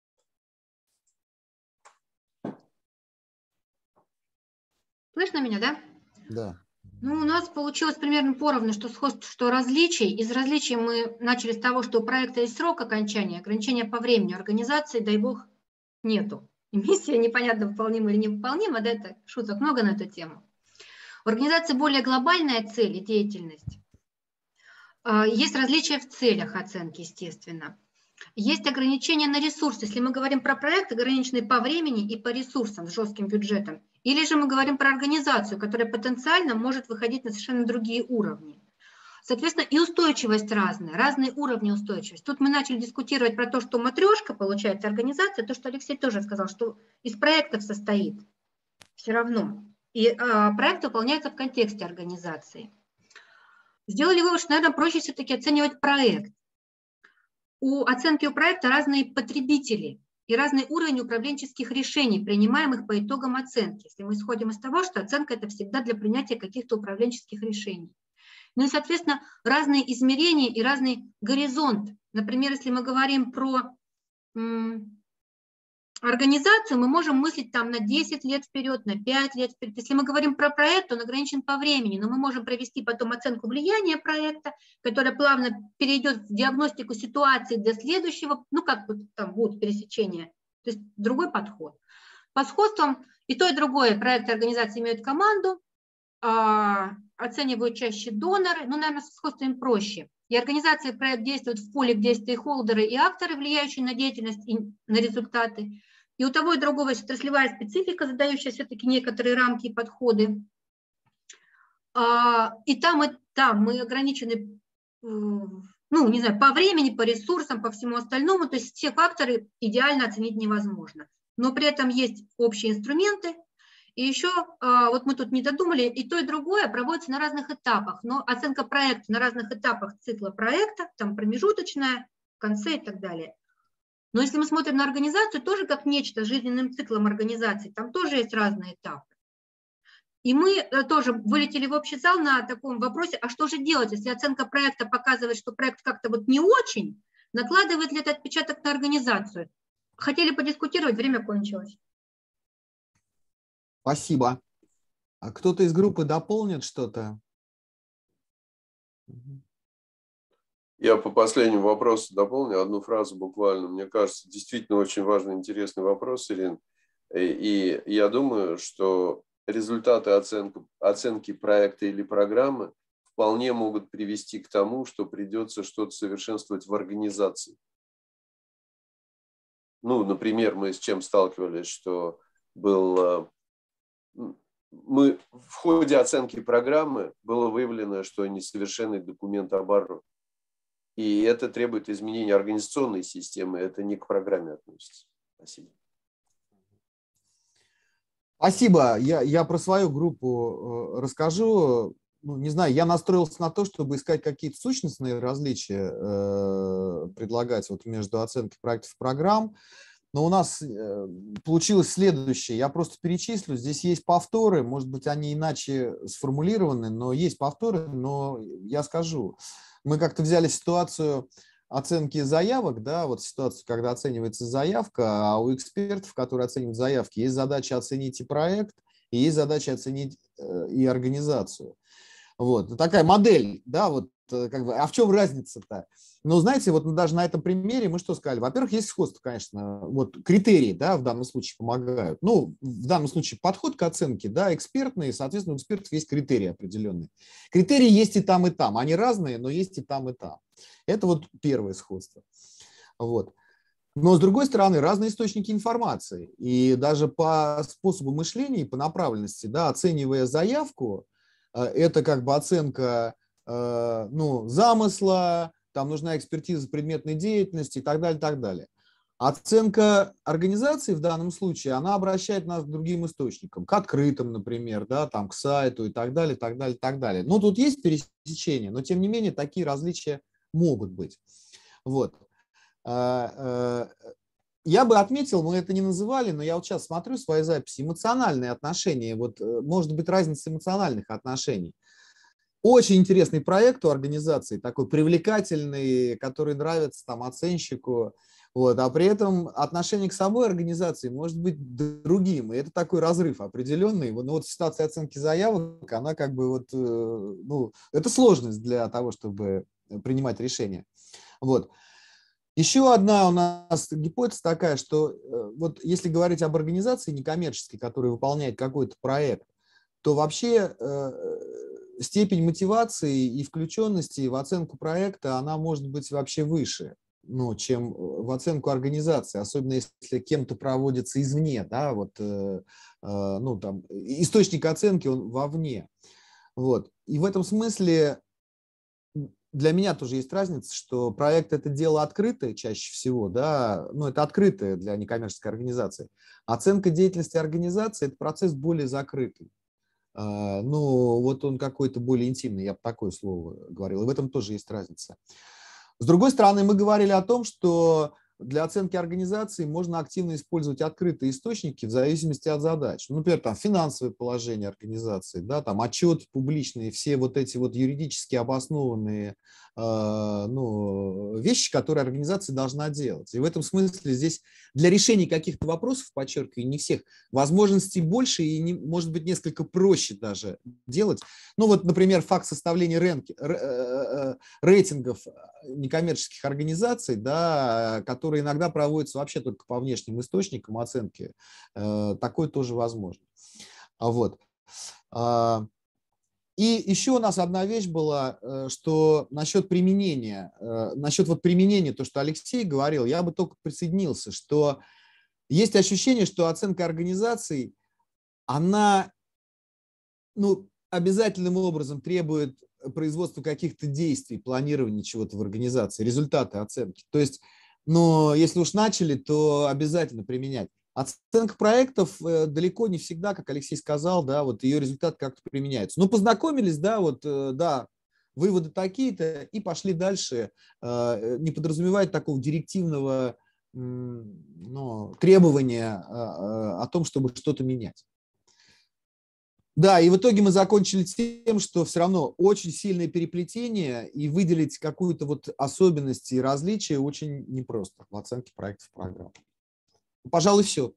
Слышно меня, да? Да. Ну, у нас получилось примерно поровну, что сходство, что различий. Из различий мы начали с того, что у проекта есть срок окончания, ограничения по времени. Организации, дай бог, нету. И миссия непонятно, выполнима или не выполнима, да, это шуток много на эту тему. У организации более глобальная цель и деятельность. Есть различия в целях оценки, естественно. Есть ограничения на ресурсы. Если мы говорим про проект, ограниченный по времени и по ресурсам с жестким бюджетом, или же мы говорим про организацию, которая потенциально может выходить на совершенно другие уровни. Соответственно, и устойчивость разная, разные уровни устойчивости. Тут мы начали дискутировать про то, что матрешка, получается, организация, то, что Алексей тоже сказал, что из проектов состоит все равно. И а, проект выполняется в контексте организации. Сделали вывод, что, наверное, проще все-таки оценивать проект. У оценки у проекта разные потребители и разный уровень управленческих решений, принимаемых по итогам оценки. Если мы исходим из того, что оценка – это всегда для принятия каких-то управленческих решений. Ну и, соответственно, разные измерения и разный горизонт. Например, если мы говорим про м, организацию, мы можем мыслить там на десять лет вперед, на пять лет вперед. Если мы говорим про проект, он ограничен по времени, но мы можем провести потом оценку влияния проекта, которая плавно перейдет в диагностику ситуации для следующего, ну как там будет пересечение, то есть другой подход. По сходствам и то, и другое проекты организации имеют команду, оценивают чаще доноры, ну, наверное, с сходством проще. И организация и проект действуют в поле, где есть стейкхолдеры и акторы, влияющие на деятельность и на результаты. И у того и другого есть отраслевая специфика, задающая все-таки некоторые рамки и подходы. И там, и там мы ограничены, ну, не знаю, по времени, по ресурсам, по всему остальному. То есть все факторы идеально оценить невозможно. Но при этом есть общие инструменты. И еще, вот мы тут не додумали, и то, и другое проводится на разных этапах. Но оценка проекта на разных этапах цикла проекта, там промежуточная, в конце и так далее. Но если мы смотрим на организацию, тоже как нечто жизненным циклом организации, там тоже есть разные этапы. И мы тоже вылетели в общий зал на таком вопросе, а что же делать, если оценка проекта показывает, что проект как-то вот не очень, накладывает ли это отпечаток на организацию? Хотели подискутировать, время кончилось. Спасибо. А кто-то из группы дополнит что-то? Я по последнему вопросу дополню одну фразу буквально. Мне кажется, действительно очень важный, интересный вопрос, Ирина. И я думаю, что результаты оценки, оценки проекта или программы вполне могут привести к тому, что придется что-то совершенствовать в организации. Ну, например, мы с чем сталкивались, что был... Мы в ходе оценки программы было выявлено, что несовершенный документ оборот. И это требует изменения организационной системы, это не к программе относится. Спасибо. Спасибо. Я, я про свою группу расскажу. Ну, не знаю, я настроился на то, чтобы искать какие-то сущностные различия, э, предлагать вот между оценкой проектов и программ. Но у нас получилось следующее. Я просто перечислю. Здесь есть повторы. Может быть, они иначе сформулированы, но есть повторы. Но я скажу. Мы как-то взяли ситуацию оценки заявок, да, вот ситуацию, когда оценивается заявка, а у экспертов, которые оценивают заявки, есть задача оценить и проект, и есть задача оценить и организацию. Вот, такая модель, да, вот как бы, а в чем разница-то? Ну, знаете, вот даже на этом примере мы что сказали? Во-первых, есть сходство, конечно, вот критерии, да, в данном случае помогают. Ну, в данном случае подход к оценке, да, экспертный, соответственно, у экспертов есть критерии определенные. Критерии есть и там, и там, они разные, но есть и там, и там. Это вот первое сходство. Вот. Но, с другой стороны, разные источники информации. И даже по способу мышления и по направленности, да, оценивая заявку, это как бы оценка, ну, замысла, там нужна экспертиза предметной деятельности и так далее, и так далее. Оценка организации в данном случае, она обращает нас к другим источникам, к открытым, например, да, там, к сайту и так далее, и так далее, и так далее. Ну, тут есть пересечения, но, тем не менее, такие различия могут быть. Вот. Я бы отметил, мы это не называли, но я вот сейчас смотрю свои записи, эмоциональные отношения, вот может быть разница эмоциональных отношений. Очень интересный проект у организации, такой привлекательный, который нравится там оценщику, вот, а при этом отношение к самой организации может быть другим, и это такой разрыв определенный. Ну вот ситуация оценки заявок, она как бы вот, ну, это сложность для того, чтобы принимать решения. Вот. Еще одна у нас гипотеза такая, что вот если говорить об организации некоммерческой, которая выполняет какой-то проект, то вообще степень мотивации и включенности в оценку проекта, она может быть вообще выше, ну, чем в оценку организации, особенно если кем-то проводится извне, да, вот, ну, там, источник оценки, он вовне. Вот. И в этом смысле для меня тоже есть разница, что проект – это дело открытое чаще всего, да, ну, это открытое для некоммерческой организации. Оценка деятельности организации – это процесс более закрытый. Ну, вот он какой-то более интимный, я бы такое слово говорил, и в этом тоже есть разница. С другой стороны, мы говорили о том, что для оценки организации можно активно использовать открытые источники в зависимости от задач. Например, там финансовое положение организации, да, там отчеты публичные, все вот эти вот юридически обоснованные э, ну, вещи, которые организация должна делать. И в этом смысле здесь для решения каких-то вопросов, подчеркиваю, не всех, возможностей больше и, не, может быть, несколько проще даже делать. Ну вот, например, факт составления рэнки, рейтингов некоммерческих организаций, да, которые иногда проводятся вообще только по внешним источникам оценки, такое тоже возможно. Вот. И еще у нас одна вещь была, что насчет применения, насчет вот применения, то, что Алексей говорил, я бы только присоединился, что есть ощущение, что оценка организаций, она, ну, обязательным образом требует производства каких-то действий, планирования чего-то в организации, результаты оценки. То есть, но если уж начали, то обязательно применять. Оценка проектов далеко не всегда, как Алексей сказал, да, вот ее результат как-то применяется. Ну, познакомились, да, вот, да, выводы такие-то, и пошли дальше, не подразумевает такого директивного, ну, требования о том, чтобы что-то менять. Да, и в итоге мы закончили тем, что все равно очень сильное переплетение, и выделить какую-то вот особенность и различие очень непросто в оценке проектов программ. Пожалуй, все.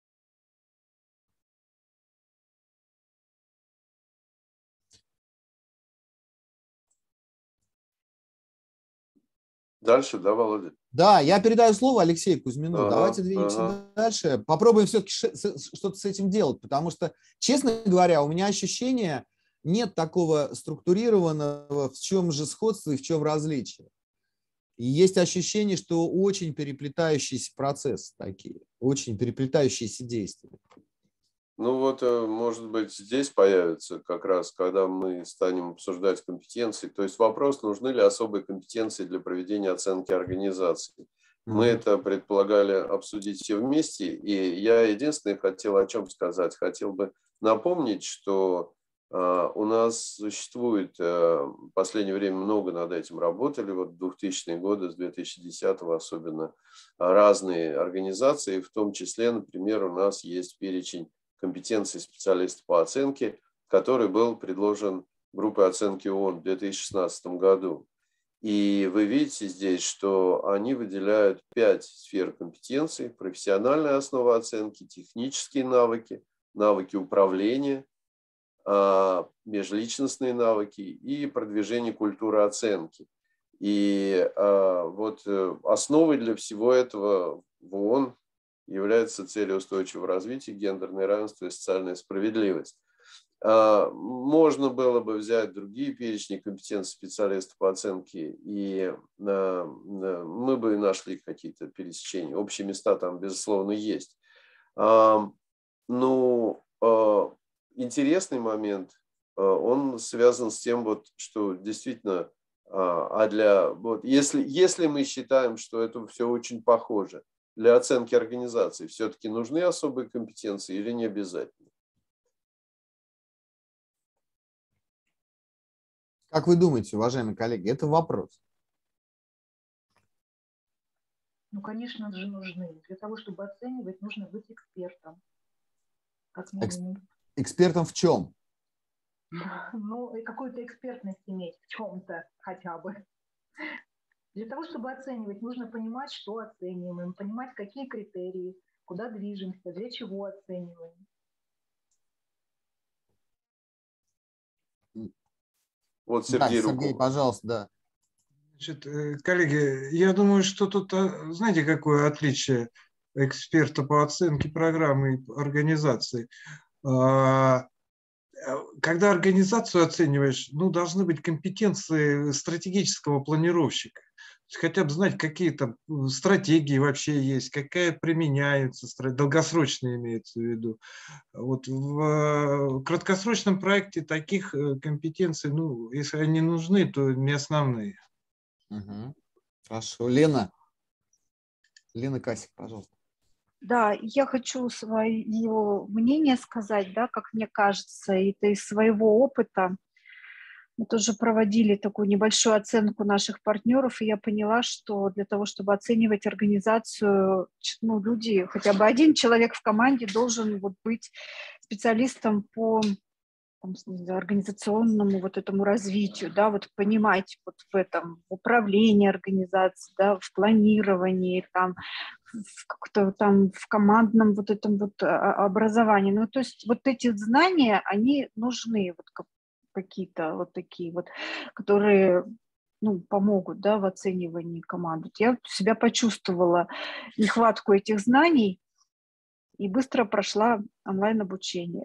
Дальше, да, Володя? Да, я передаю слово Алексею Кузьмину. Ага, Давайте двинемся ага. дальше. Попробуем все-таки что-то с этим делать, потому что, честно говоря, у меня ощущение, нет такого структурированного, в чем же сходство и в чем различие. И есть ощущение, что очень переплетающиеся процессы такие, очень переплетающиеся действия. Ну вот, может быть, здесь появится как раз, когда мы станем обсуждать компетенции. То есть вопрос, нужны ли особые компетенции для проведения оценки организации. Мы mm-hmm. это предполагали обсудить все вместе. И я единственное хотел о чем сказать. Хотел бы напомнить, что у нас существует, в последнее время много над этим работали, вот в двухтысячные годы, с две тысячи десятого особенно, разные организации, в том числе, например, у нас есть перечень компетенций специалистов по оценке, который был предложен группой оценки ООН в две тысячи шестнадцатом году. И вы видите здесь, что они выделяют пять сфер компетенций: профессиональная основа оценки, технические навыки, навыки управления, межличностные навыки и продвижение культуры оценки. И вот основой для всего этого в ООН является цели устойчивого развития, гендерное равенство и социальная справедливость. Можно было бы взять другие перечни компетенций специалистов по оценке, и мы бы нашли какие-то пересечения. Общие места там, безусловно, есть. Ну, интересный момент, он связан с тем, вот, что действительно, а для, вот, если, если мы считаем, что это все очень похоже, для оценки организации все-таки нужны особые компетенции или не обязательно? Как вы думаете, уважаемые коллеги, это вопрос? Ну, конечно же, нужны. Для того, чтобы оценивать, нужно быть экспертом. Как минимум. Экспертом в чем? Ну, и какую-то экспертность иметь в чем-то хотя бы. Для того, чтобы оценивать, нужно понимать, что оцениваем, понимать, какие критерии, куда движемся, для чего оцениваем. Вот Сергей, да, Сергей, пожалуйста, да. Значит, коллеги, я думаю, что тут, знаете, какое отличие эксперта по оценке программы и организации? Когда организацию оцениваешь, ну, должны быть компетенции стратегического планировщика. Хотя бы знать, какие там стратегии вообще есть, какая применяется, долгосрочно имеется в виду. Вот в краткосрочном проекте таких компетенций, ну, если они нужны, то не основные. Угу. Хорошо. Лена. Лена Касик, пожалуйста. Да, я хочу свое мнение сказать, да, как мне кажется, это из своего опыта. Мы тоже проводили такую небольшую оценку наших партнеров, и я поняла, что для того, чтобы оценивать организацию, ну, люди, хотя бы один человек в команде должен вот быть специалистом по там, организационному вот этому развитию, да, вот понимать вот в этом в управлении организацией, да, в планировании, там, в как-то там в командном вот этом вот образовании. Ну, то есть вот эти знания, они нужны, вот какие-то вот такие вот, которые, ну, помогут, да, в оценивании команды. Я себя почувствовала нехватку этих знаний и быстро прошла онлайн-обучение.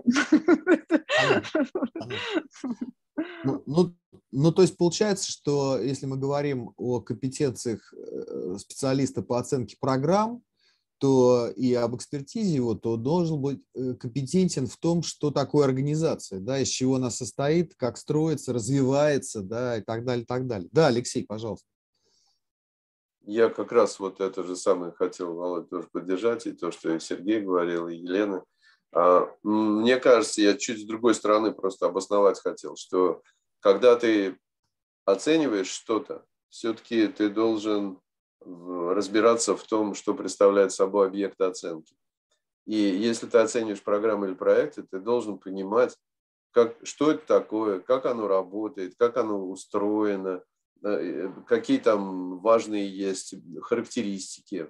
Ну, ну, ну, то есть получается, что если мы говорим о компетенциях специалиста по оценке программ, то и об экспертизе его, то должен быть компетентен в том, что такое организация, да, из чего она состоит, как строится, развивается, да, и так далее, и так далее. Да, Алексей, пожалуйста. Я как раз вот это же самое хотел, Володь, тоже поддержать, и то, что и Сергей говорил, и Елена. Мне кажется, я чуть с другой стороны просто обосновать хотел, что когда ты оцениваешь что-то, все-таки ты должен разбираться в том, что представляет собой объект оценки. И если ты оцениваешь программы или проекты, ты должен понимать, как, что это такое, как оно работает, как оно устроено, какие там важные есть характеристики.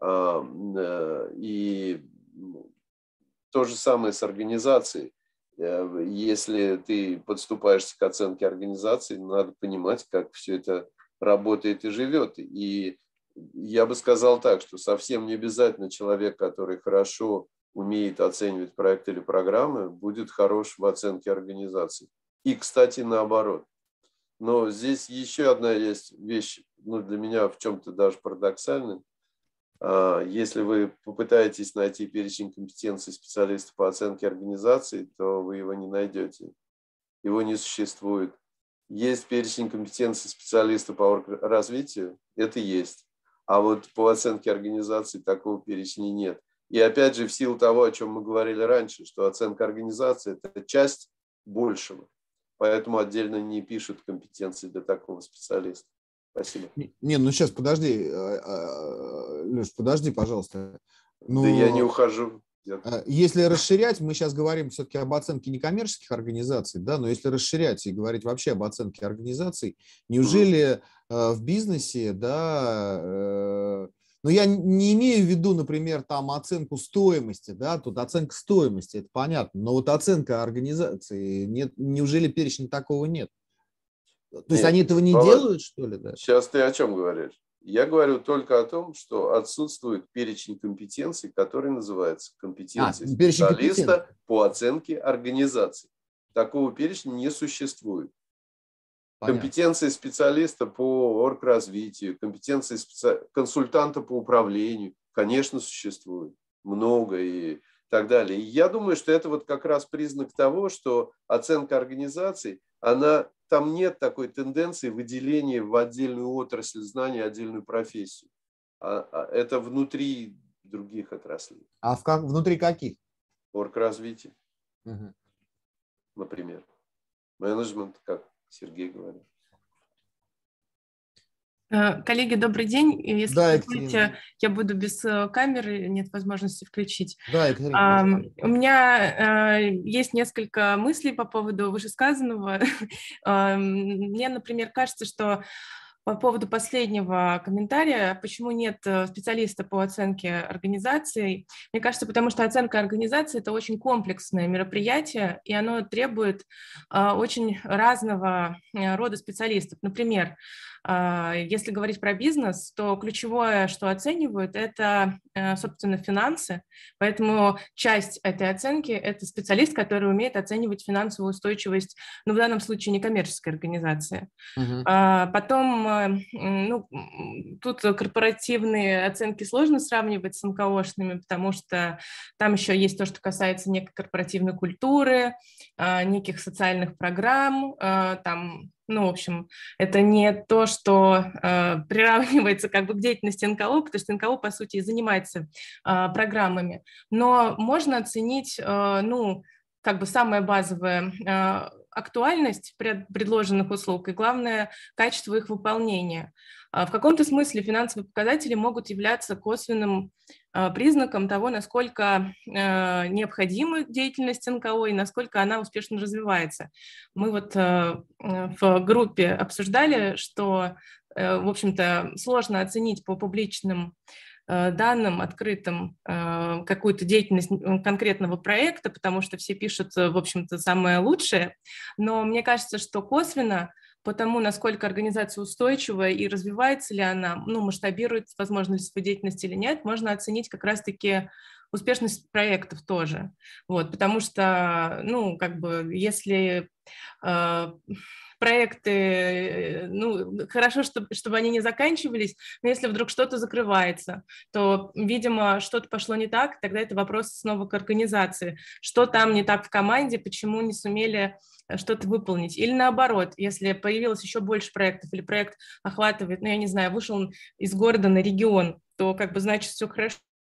И то же самое с организацией. Если ты подступаешься к оценке организации, надо понимать, как все это работает и живет. И я бы сказал так, что совсем не обязательно человек, который хорошо умеет оценивать проекты или программы, будет хорош в оценке организации. И, кстати, наоборот. Но здесь еще одна есть вещь, ну, для меня в чем-то даже парадоксальная. Если вы попытаетесь найти перечень компетенций специалистов по оценке организации, то вы его не найдете. Его не существует. Есть перечень компетенций специалиста по развитию, это есть. А вот по оценке организации такого перечня нет. И опять же, в силу того, о чем мы говорили раньше, что оценка организации – это часть большего. Поэтому отдельно не пишут компетенции для такого специалиста. Спасибо. Не, ну сейчас подожди, Леш, подожди, пожалуйста. Но... Да я не ухожу. Если расширять, мы сейчас говорим все-таки об оценке некоммерческих организаций, да, но если расширять и говорить вообще об оценке организаций, неужели э, в бизнесе, да, э, ну я не имею в виду, например, там оценку стоимости, да, тут оценка стоимости, это понятно, но вот оценка организации, нет, неужели перечня такого нет? То есть нет, они этого не Володь, делают, что ли, да? Сейчас ты о чем говоришь? Я говорю только о том, что отсутствует перечень компетенций, который называется компетенции а, специалиста по оценке организации. Такого перечня не существует. Понятно. Компетенции специалиста по оргразвитию, компетенции специ... консультанта по управлению, конечно, существует. Много и так далее. И я думаю, что это вот как раз признак того, что оценка организаций, она... Там нет такой тенденции выделения в отдельную отрасль знаний, отдельную профессию. А, а это внутри других отраслей. А в как, внутри каких? Оргразвитие, угу. Например. Менеджмент, как Сергей говорил. Коллеги, добрый день. Если да, позволите, я буду без камеры, нет возможности включить. Да, Екатерина. У меня есть несколько мыслей по поводу вышесказанного. Мне, например, кажется, что по поводу последнего комментария, почему нет специалиста по оценке организации, мне кажется, потому что оценка организации – это очень комплексное мероприятие, и оно требует очень разного рода специалистов. Например, если говорить про бизнес, то ключевое, что оценивают, это, собственно, финансы. Поэтому часть этой оценки – это специалист, который умеет оценивать финансовую устойчивость, ну, в данном случае, некоммерческой организации. Uh-huh. Потом, ну, тут корпоративные оценки сложно сравнивать с эн ка о-шными, потому что там еще есть то, что касается некой корпоративной культуры, неких социальных программ, там... Ну, в общем, это не то, что э, приравнивается как бы к деятельности эн ка о, потому что эн ка о, по сути, и занимается э, программами. Но можно оценить, э, ну, как бы самое базовое, э, актуальность предложенных услуг и, главное, качество их выполнения. В каком-то смысле финансовые показатели могут являться косвенным признаком того, насколько необходима деятельность эн ка о и насколько она успешно развивается. Мы вот в группе обсуждали, что, в общем-то, сложно оценить по публичным данным, открытым, какую-то деятельность конкретного проекта, потому что все пишут, в общем-то, самое лучшее. Но мне кажется, что косвенно по тому, насколько организация устойчивая и развивается ли она, ну, масштабирует, возможно, ли свою деятельность или нет, можно оценить как раз-таки успешность проектов тоже. Вот, потому что, ну, как бы, если э, проекты, ну, хорошо, чтобы, чтобы они не заканчивались, но если вдруг что-то закрывается, то, видимо, что-то пошло не так, тогда это вопрос снова к организации. Что там не так в команде, почему не сумели что-то выполнить. Или наоборот, если появилось еще больше проектов, или проект охватывает, ну, я не знаю, вышел из города на регион, то, как бы, значит, все хорошо.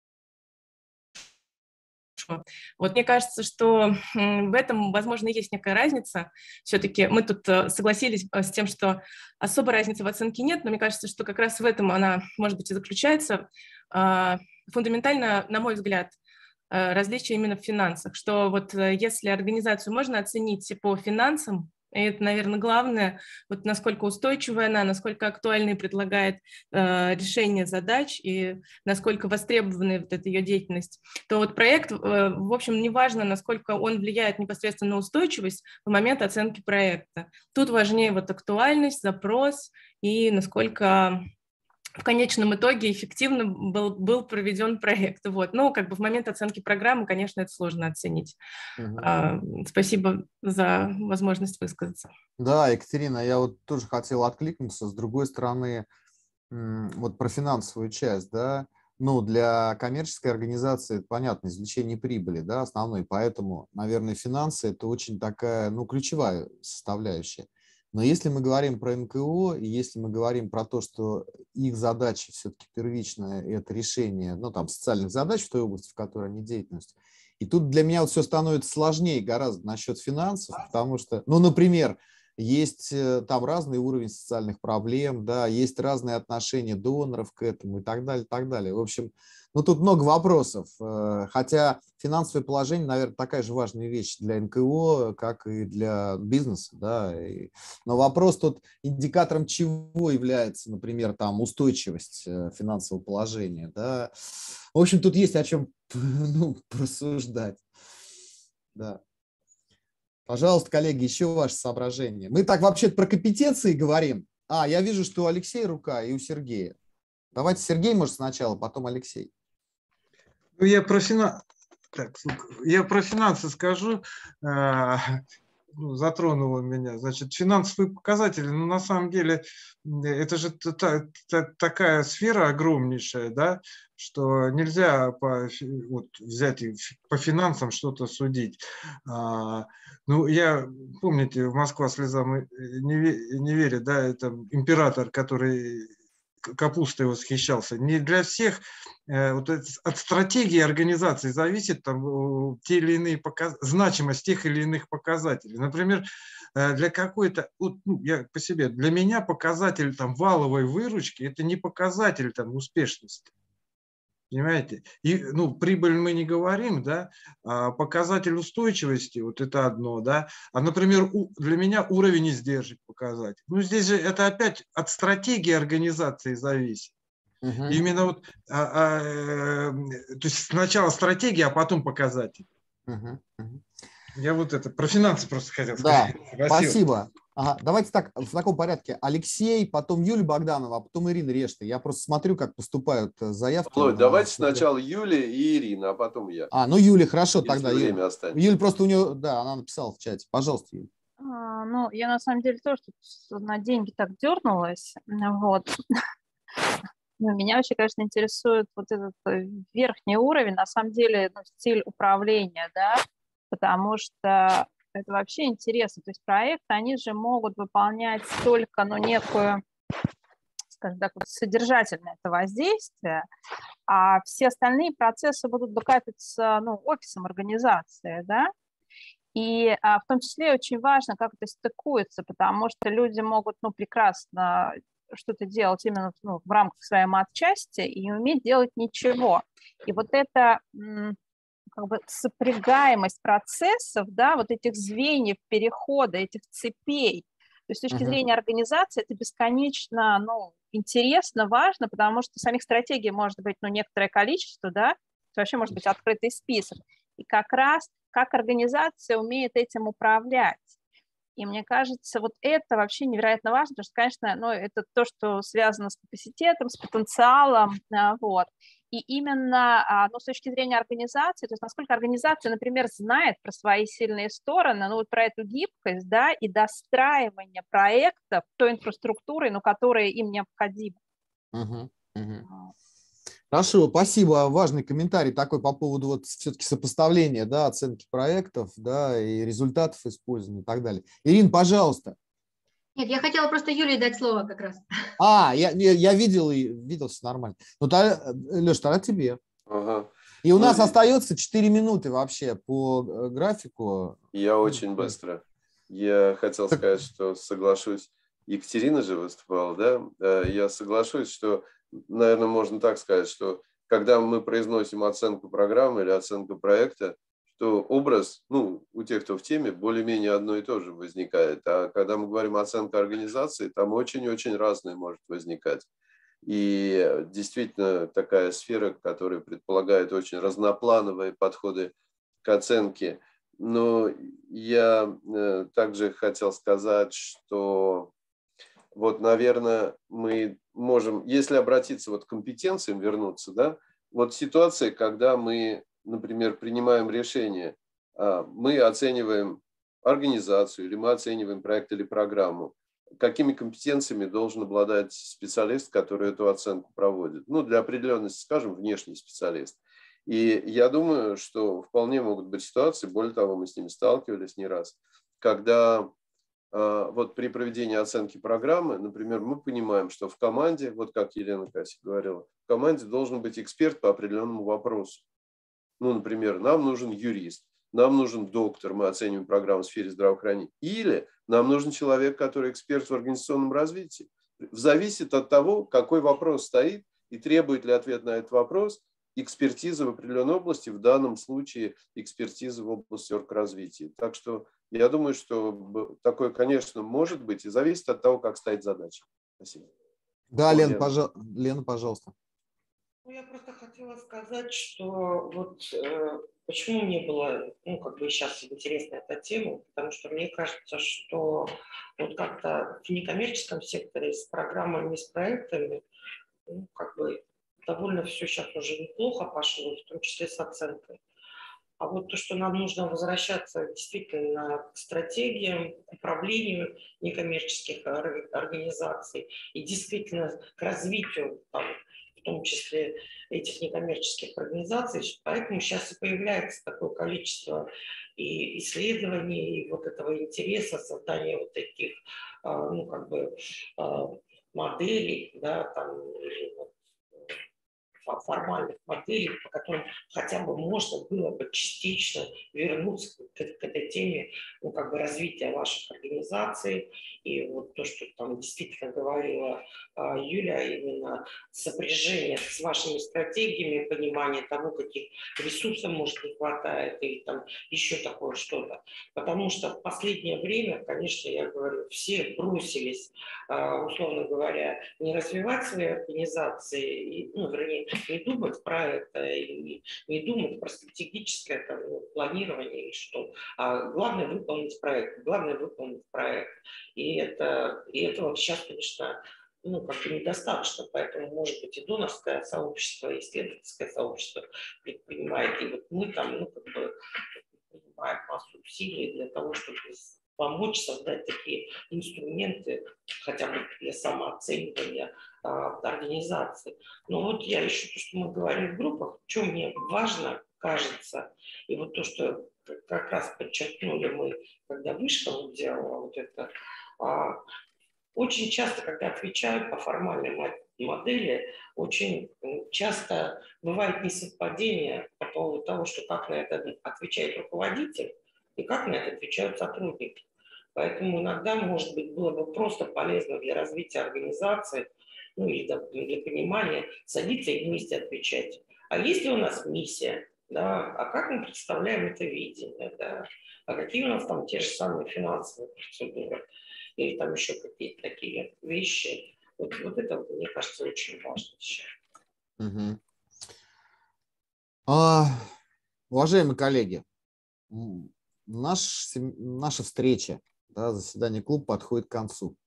Вот мне кажется, что в этом, возможно, есть некая разница. Все-таки мы тут согласились с тем, что особой разницы в оценке нет, но мне кажется, что как раз в этом она, может быть, и заключается. Фундаментально, на мой взгляд, различие именно в финансах, что вот если организацию можно оценить по финансам, и это, наверное, главное, вот насколько устойчивая она, насколько актуальной предлагает э, решение задач и насколько востребованная вот эта ее деятельность, то вот проект, э, в общем, неважно, насколько он влияет непосредственно на устойчивость в момент оценки проекта. Тут важнее вот актуальность, запрос и насколько в конечном итоге эффективно был, был проведен проект. Вот. Ну, как бы в момент оценки программы, конечно, это сложно оценить. Угу. А, спасибо за возможность высказаться. Да, Екатерина, я вот тоже хотел откликнуться. С другой стороны, вот про финансовую часть, да, ну, для коммерческой организации, понятно, извлечение прибыли, да, основной, поэтому, наверное, финансы – это очень такая, ну, ключевая составляющая. Но если мы говорим про эн ка о, и если мы говорим про то, что их задача все-таки первичная, это решение, ну, там, социальных задач в той области, в которой они деятельность, и тут для меня вот все становится сложнее гораздо насчет финансов, потому что, ну, например, есть там разный уровень социальных проблем, да, есть разные отношения доноров к этому и так далее, и так далее. В общем, ну тут много вопросов, хотя финансовое положение, наверное, такая же важная вещь для эн ка о, как и для бизнеса, да. Но вопрос тут, индикатором чего является, например, там устойчивость финансового положения, да. В общем, тут есть о чем, ну, порассуждать, да. Пожалуйста, коллеги, еще ваши соображения. Мы так вообще-то про компетенции говорим. А, я вижу, что у Алексея рука и у Сергея. Давайте Сергей, может, сначала, потом Алексей. Ну, я про, фина... так, я про финансы скажу. Ну, затронуло меня. Значит, финансовые показатели, ну, на самом деле, это же та, та, такая сфера огромнейшая, да, что нельзя по, вот, взять и по финансам что-то судить. А, ну, я, помните, «Москва слезам не, не верит», да, это император, который капустой восхищался. Не для всех вот от стратегии организации зависит там те или иные показ... значимость тех или иных показателей. Например, для какой-то, вот, ну, я по себе, для меня показатель там валовой выручки – это не показатель там успешности. Понимаете? И, ну, прибыль мы не говорим, да, а показатель устойчивости, вот это одно, да, а, например, у, для меня уровень издержек показатель. Ну, здесь же это опять от стратегии организации зависит. Uh-huh. Именно вот, а, а, то есть сначала стратегия, а потом показатель. Uh-huh. Uh-huh. Я вот это, про финансы просто хотел сказать. Да, спасибо. спасибо. Ага, давайте так, в таком порядке. Алексей, потом Юлия Богданова, а потом Ирина Решта. Я просто смотрю, как поступают заявки. Володь, давайте сначала Юлия и Ирина, а потом я. А, ну Юлия, хорошо, если тогда. Время Юля. останется. Юля просто у нее, да, она написала в чате. Пожалуйста, Юля. А, ну, я на самом деле тоже на деньги так дернулась. Вот. Ну, меня вообще, конечно, интересует вот этот верхний уровень, на самом деле, ну, стиль управления, да, потому что это вообще интересно. То есть проекты, они же могут выполнять только, ну, некую, скажем так, вот содержательное это воздействие, а все остальные процессы будут бэкапиться, ну, офисом организации, да. И а, в том числе очень важно, как это стыкуется, потому что люди могут, ну, прекрасно что-то делать именно, ну, в рамках своей матчасти и не уметь делать ничего. И вот это как бы сопрягаемость процессов, да, вот этих звеньев перехода, этих цепей. То есть с точки uh-huh. зрения организации это бесконечно, ну, интересно, важно, потому что самих стратегий может быть, ну, некоторое количество, да, вообще может быть открытый список. И как раз как организация умеет этим управлять. И мне кажется, вот это вообще невероятно важно, потому что, конечно, ну, это то, что связано с капацитетом, с потенциалом, вот. И именно, ну, с точки зрения организации, то есть насколько организация, например, знает про свои сильные стороны, ну, вот про эту гибкость, да, и достраивание проектов той инфраструктурой, ну, которая им необходима. Угу, угу. Хорошо, спасибо. Важный комментарий такой по поводу вот все-таки сопоставления, да, оценки проектов, да, и результатов использования и так далее. Ирина, пожалуйста. Нет, я хотела просто Юлии дать слово как раз. А, я, я, я видел, и видел, все нормально. Ну, тогда, Леш, тогда тебе. Ага. И у ну, нас и... остается четыре минуты вообще по графику. Я очень быстро. Я хотел так... сказать, что соглашусь. Екатерина же выступала, да? Я соглашусь, что, наверное, можно так сказать, что когда мы произносим оценку программы или оценку проекта, что образ, ну, у тех, кто в теме, более-менее одно и то же возникает. А когда мы говорим оценка организации, там очень-очень разное может возникать. И действительно такая сфера, которая предполагает очень разноплановые подходы к оценке. Но я также хотел сказать, что вот, наверное, мы можем, если обратиться вот к компетенциям, вернуться, да, вот ситуация, когда мы, например, принимаем решение, мы оцениваем организацию или мы оцениваем проект или программу, какими компетенциями должен обладать специалист, который эту оценку проводит. Ну, для определенности, скажем, внешний специалист. И я думаю, что вполне могут быть ситуации, более того, мы с ними сталкивались не раз, когда вот при проведении оценки программы, например, мы понимаем, что в команде, вот как Елена Касик говорила, в команде должен быть эксперт по определенному вопросу. Ну, например, нам нужен юрист, нам нужен доктор, мы оцениваем программу в сфере здравоохранения, или нам нужен человек, который эксперт в организационном развитии. Зависит от того, какой вопрос стоит и требует ли ответ на этот вопрос экспертиза в определенной области, в данном случае экспертиза в области оргразвития. Так что я думаю, что такое, конечно, может быть и зависит от того, как стоит задача. Спасибо. Да, Лена, пожа... Лена, пожалуйста. Ну, я просто хотела сказать, что вот э, почему мне было, ну, как бы сейчас интересна эта тема, потому что мне кажется, что вот как-то в некоммерческом секторе с программами, с проектами, ну, как бы довольно все сейчас уже неплохо пошло, в том числе с оценкой. А вот то, что нам нужно возвращаться действительно к стратегиям, к управлению некоммерческих организаций и действительно к развитию, там, в том числе этих некоммерческих организаций, поэтому сейчас и появляется такое количество и исследований, и вот этого интереса, создания вот таких, ну, как бы, моделей, да, там, формальных моделей, по которым хотя бы можно было бы частично вернуться к, к этой теме, ну, как бы развития ваших организаций. И вот то, что там действительно говорила а, Юля, именно сопряжение с вашими стратегиями, понимание того, каких ресурсов, может, не хватает, или там еще такое что-то. Потому что в последнее время, конечно, я говорю, все бросились, а, условно говоря, не развивать свои организации, и, ну, вернее, не думать про это, и не думать про стратегическое там, планирование или что. А главное выполнить проект, главное выполнить проект. И, это, и этого сейчас, конечно, ну, как бы недостаточно, поэтому, может быть, и донорское сообщество, и исследовательское сообщество предпринимает. И вот мы там, ну, как бы предпринимаем массу усилий для того, чтобы помочь создать такие инструменты, хотя бы для самооценивания а, организации. Но вот я еще то, что мы говорим в группах, что мне важно, кажется, и вот то, что как раз подчеркнули мы, когда вышка делала вот это, а, очень часто, когда отвечают по формальной модели, очень часто бывает несовпадение по поводу того, что как на это отвечает руководитель, и как на это отвечают сотрудники. Поэтому иногда, может быть, было бы просто полезно для развития организации, ну или для понимания, садиться и вместе отвечать. А есть ли у нас миссия? Да? А как мы представляем это видение? Да? А какие у нас там те же самые финансовые процедуры? Или там еще какие-то такие вещи? Вот, вот это, мне кажется, очень важно сейчас. Угу. А, уважаемые коллеги, Наш, наша встреча, да, заседание клуба подходит к концу.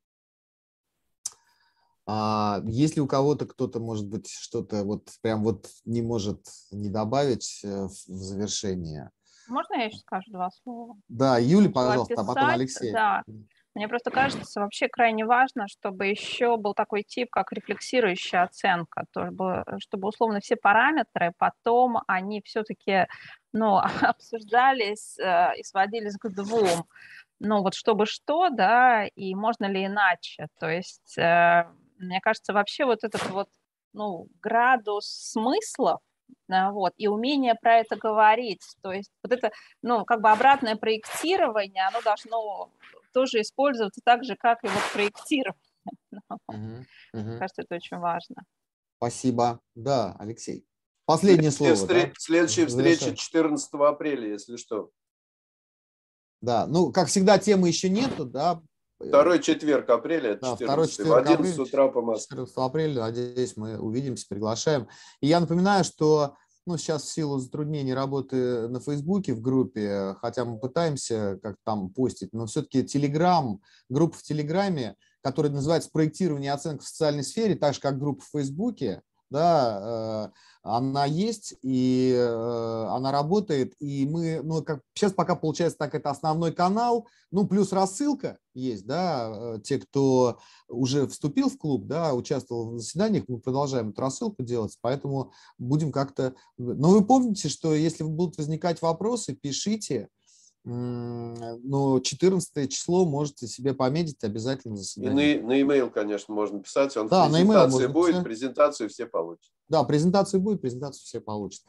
А если у кого-то кто-то, может быть, что-то вот прям вот не может не добавить в завершение? Можно я еще скажу два слова? Да, Юля, пожалуйста, описать, а потом Алексей. Да. Мне просто кажется вообще крайне важно, чтобы еще был такой тип, как рефлексирующая оценка, чтобы, чтобы условно все параметры потом они все-таки, ну, обсуждались э, и сводились к двум. Ну вот чтобы что, да, и можно ли иначе. То есть, э, мне кажется, вообще вот этот вот, ну, градус смыслов, вот, и умение про это говорить. То есть вот это, ну, как бы обратное проектирование, оно должно тоже использоваться так же, как и вот проектирование. Угу, угу. Кажется, это очень важно. Спасибо. Да, Алексей. Последнее слово. Встр... Да? Следующая встреча четырнадцатого апреля, если что. Да, ну, как всегда, темы еще нету, да. Второй четверг апреля, да, четырнадцатого, в одиннадцать утра по Москве. четырнадцатого апреля, надеюсь, мы увидимся, приглашаем. И я напоминаю, что ну, сейчас в силу затруднений работы на Фейсбуке в группе, хотя мы пытаемся как там постить, но все-таки Телеграм, группа в Телеграме, которая называется «Проектирование и оценка в социальной сфере», так же, как группа в Фейсбуке, да, она есть, и она работает, и мы, ну, как сейчас пока получается так, это основной канал, ну, плюс рассылка есть, да, те, кто уже вступил в клуб, да, участвовал в заседаниях, мы продолжаем эту рассылку делать, поэтому будем как-то, но вы помните, что если будут возникать вопросы, пишите, но четырнадцатое число можете себе пометить обязательно заседание. И на, на e-mail, конечно, можно писать. Он да, презентация на e-mail будет, писать. презентацию все получат. Да, презентация будет, презентацию все получат.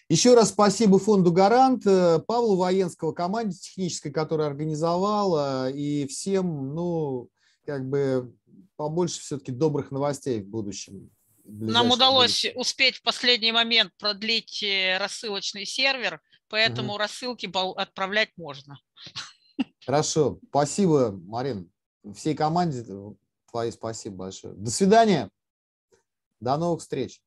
Еще раз спасибо фонду «Гарант», Павлу Военского, команде технической, которая организовала, и всем, ну, как бы побольше все-таки добрых новостей в будущем. В Нам удалось будущем. успеть в последний момент продлить рассылочный сервер, поэтому угу. рассылки отправлять можно. Хорошо. Спасибо, Марин. Всей команде твоей спасибо большое. До свидания. До новых встреч.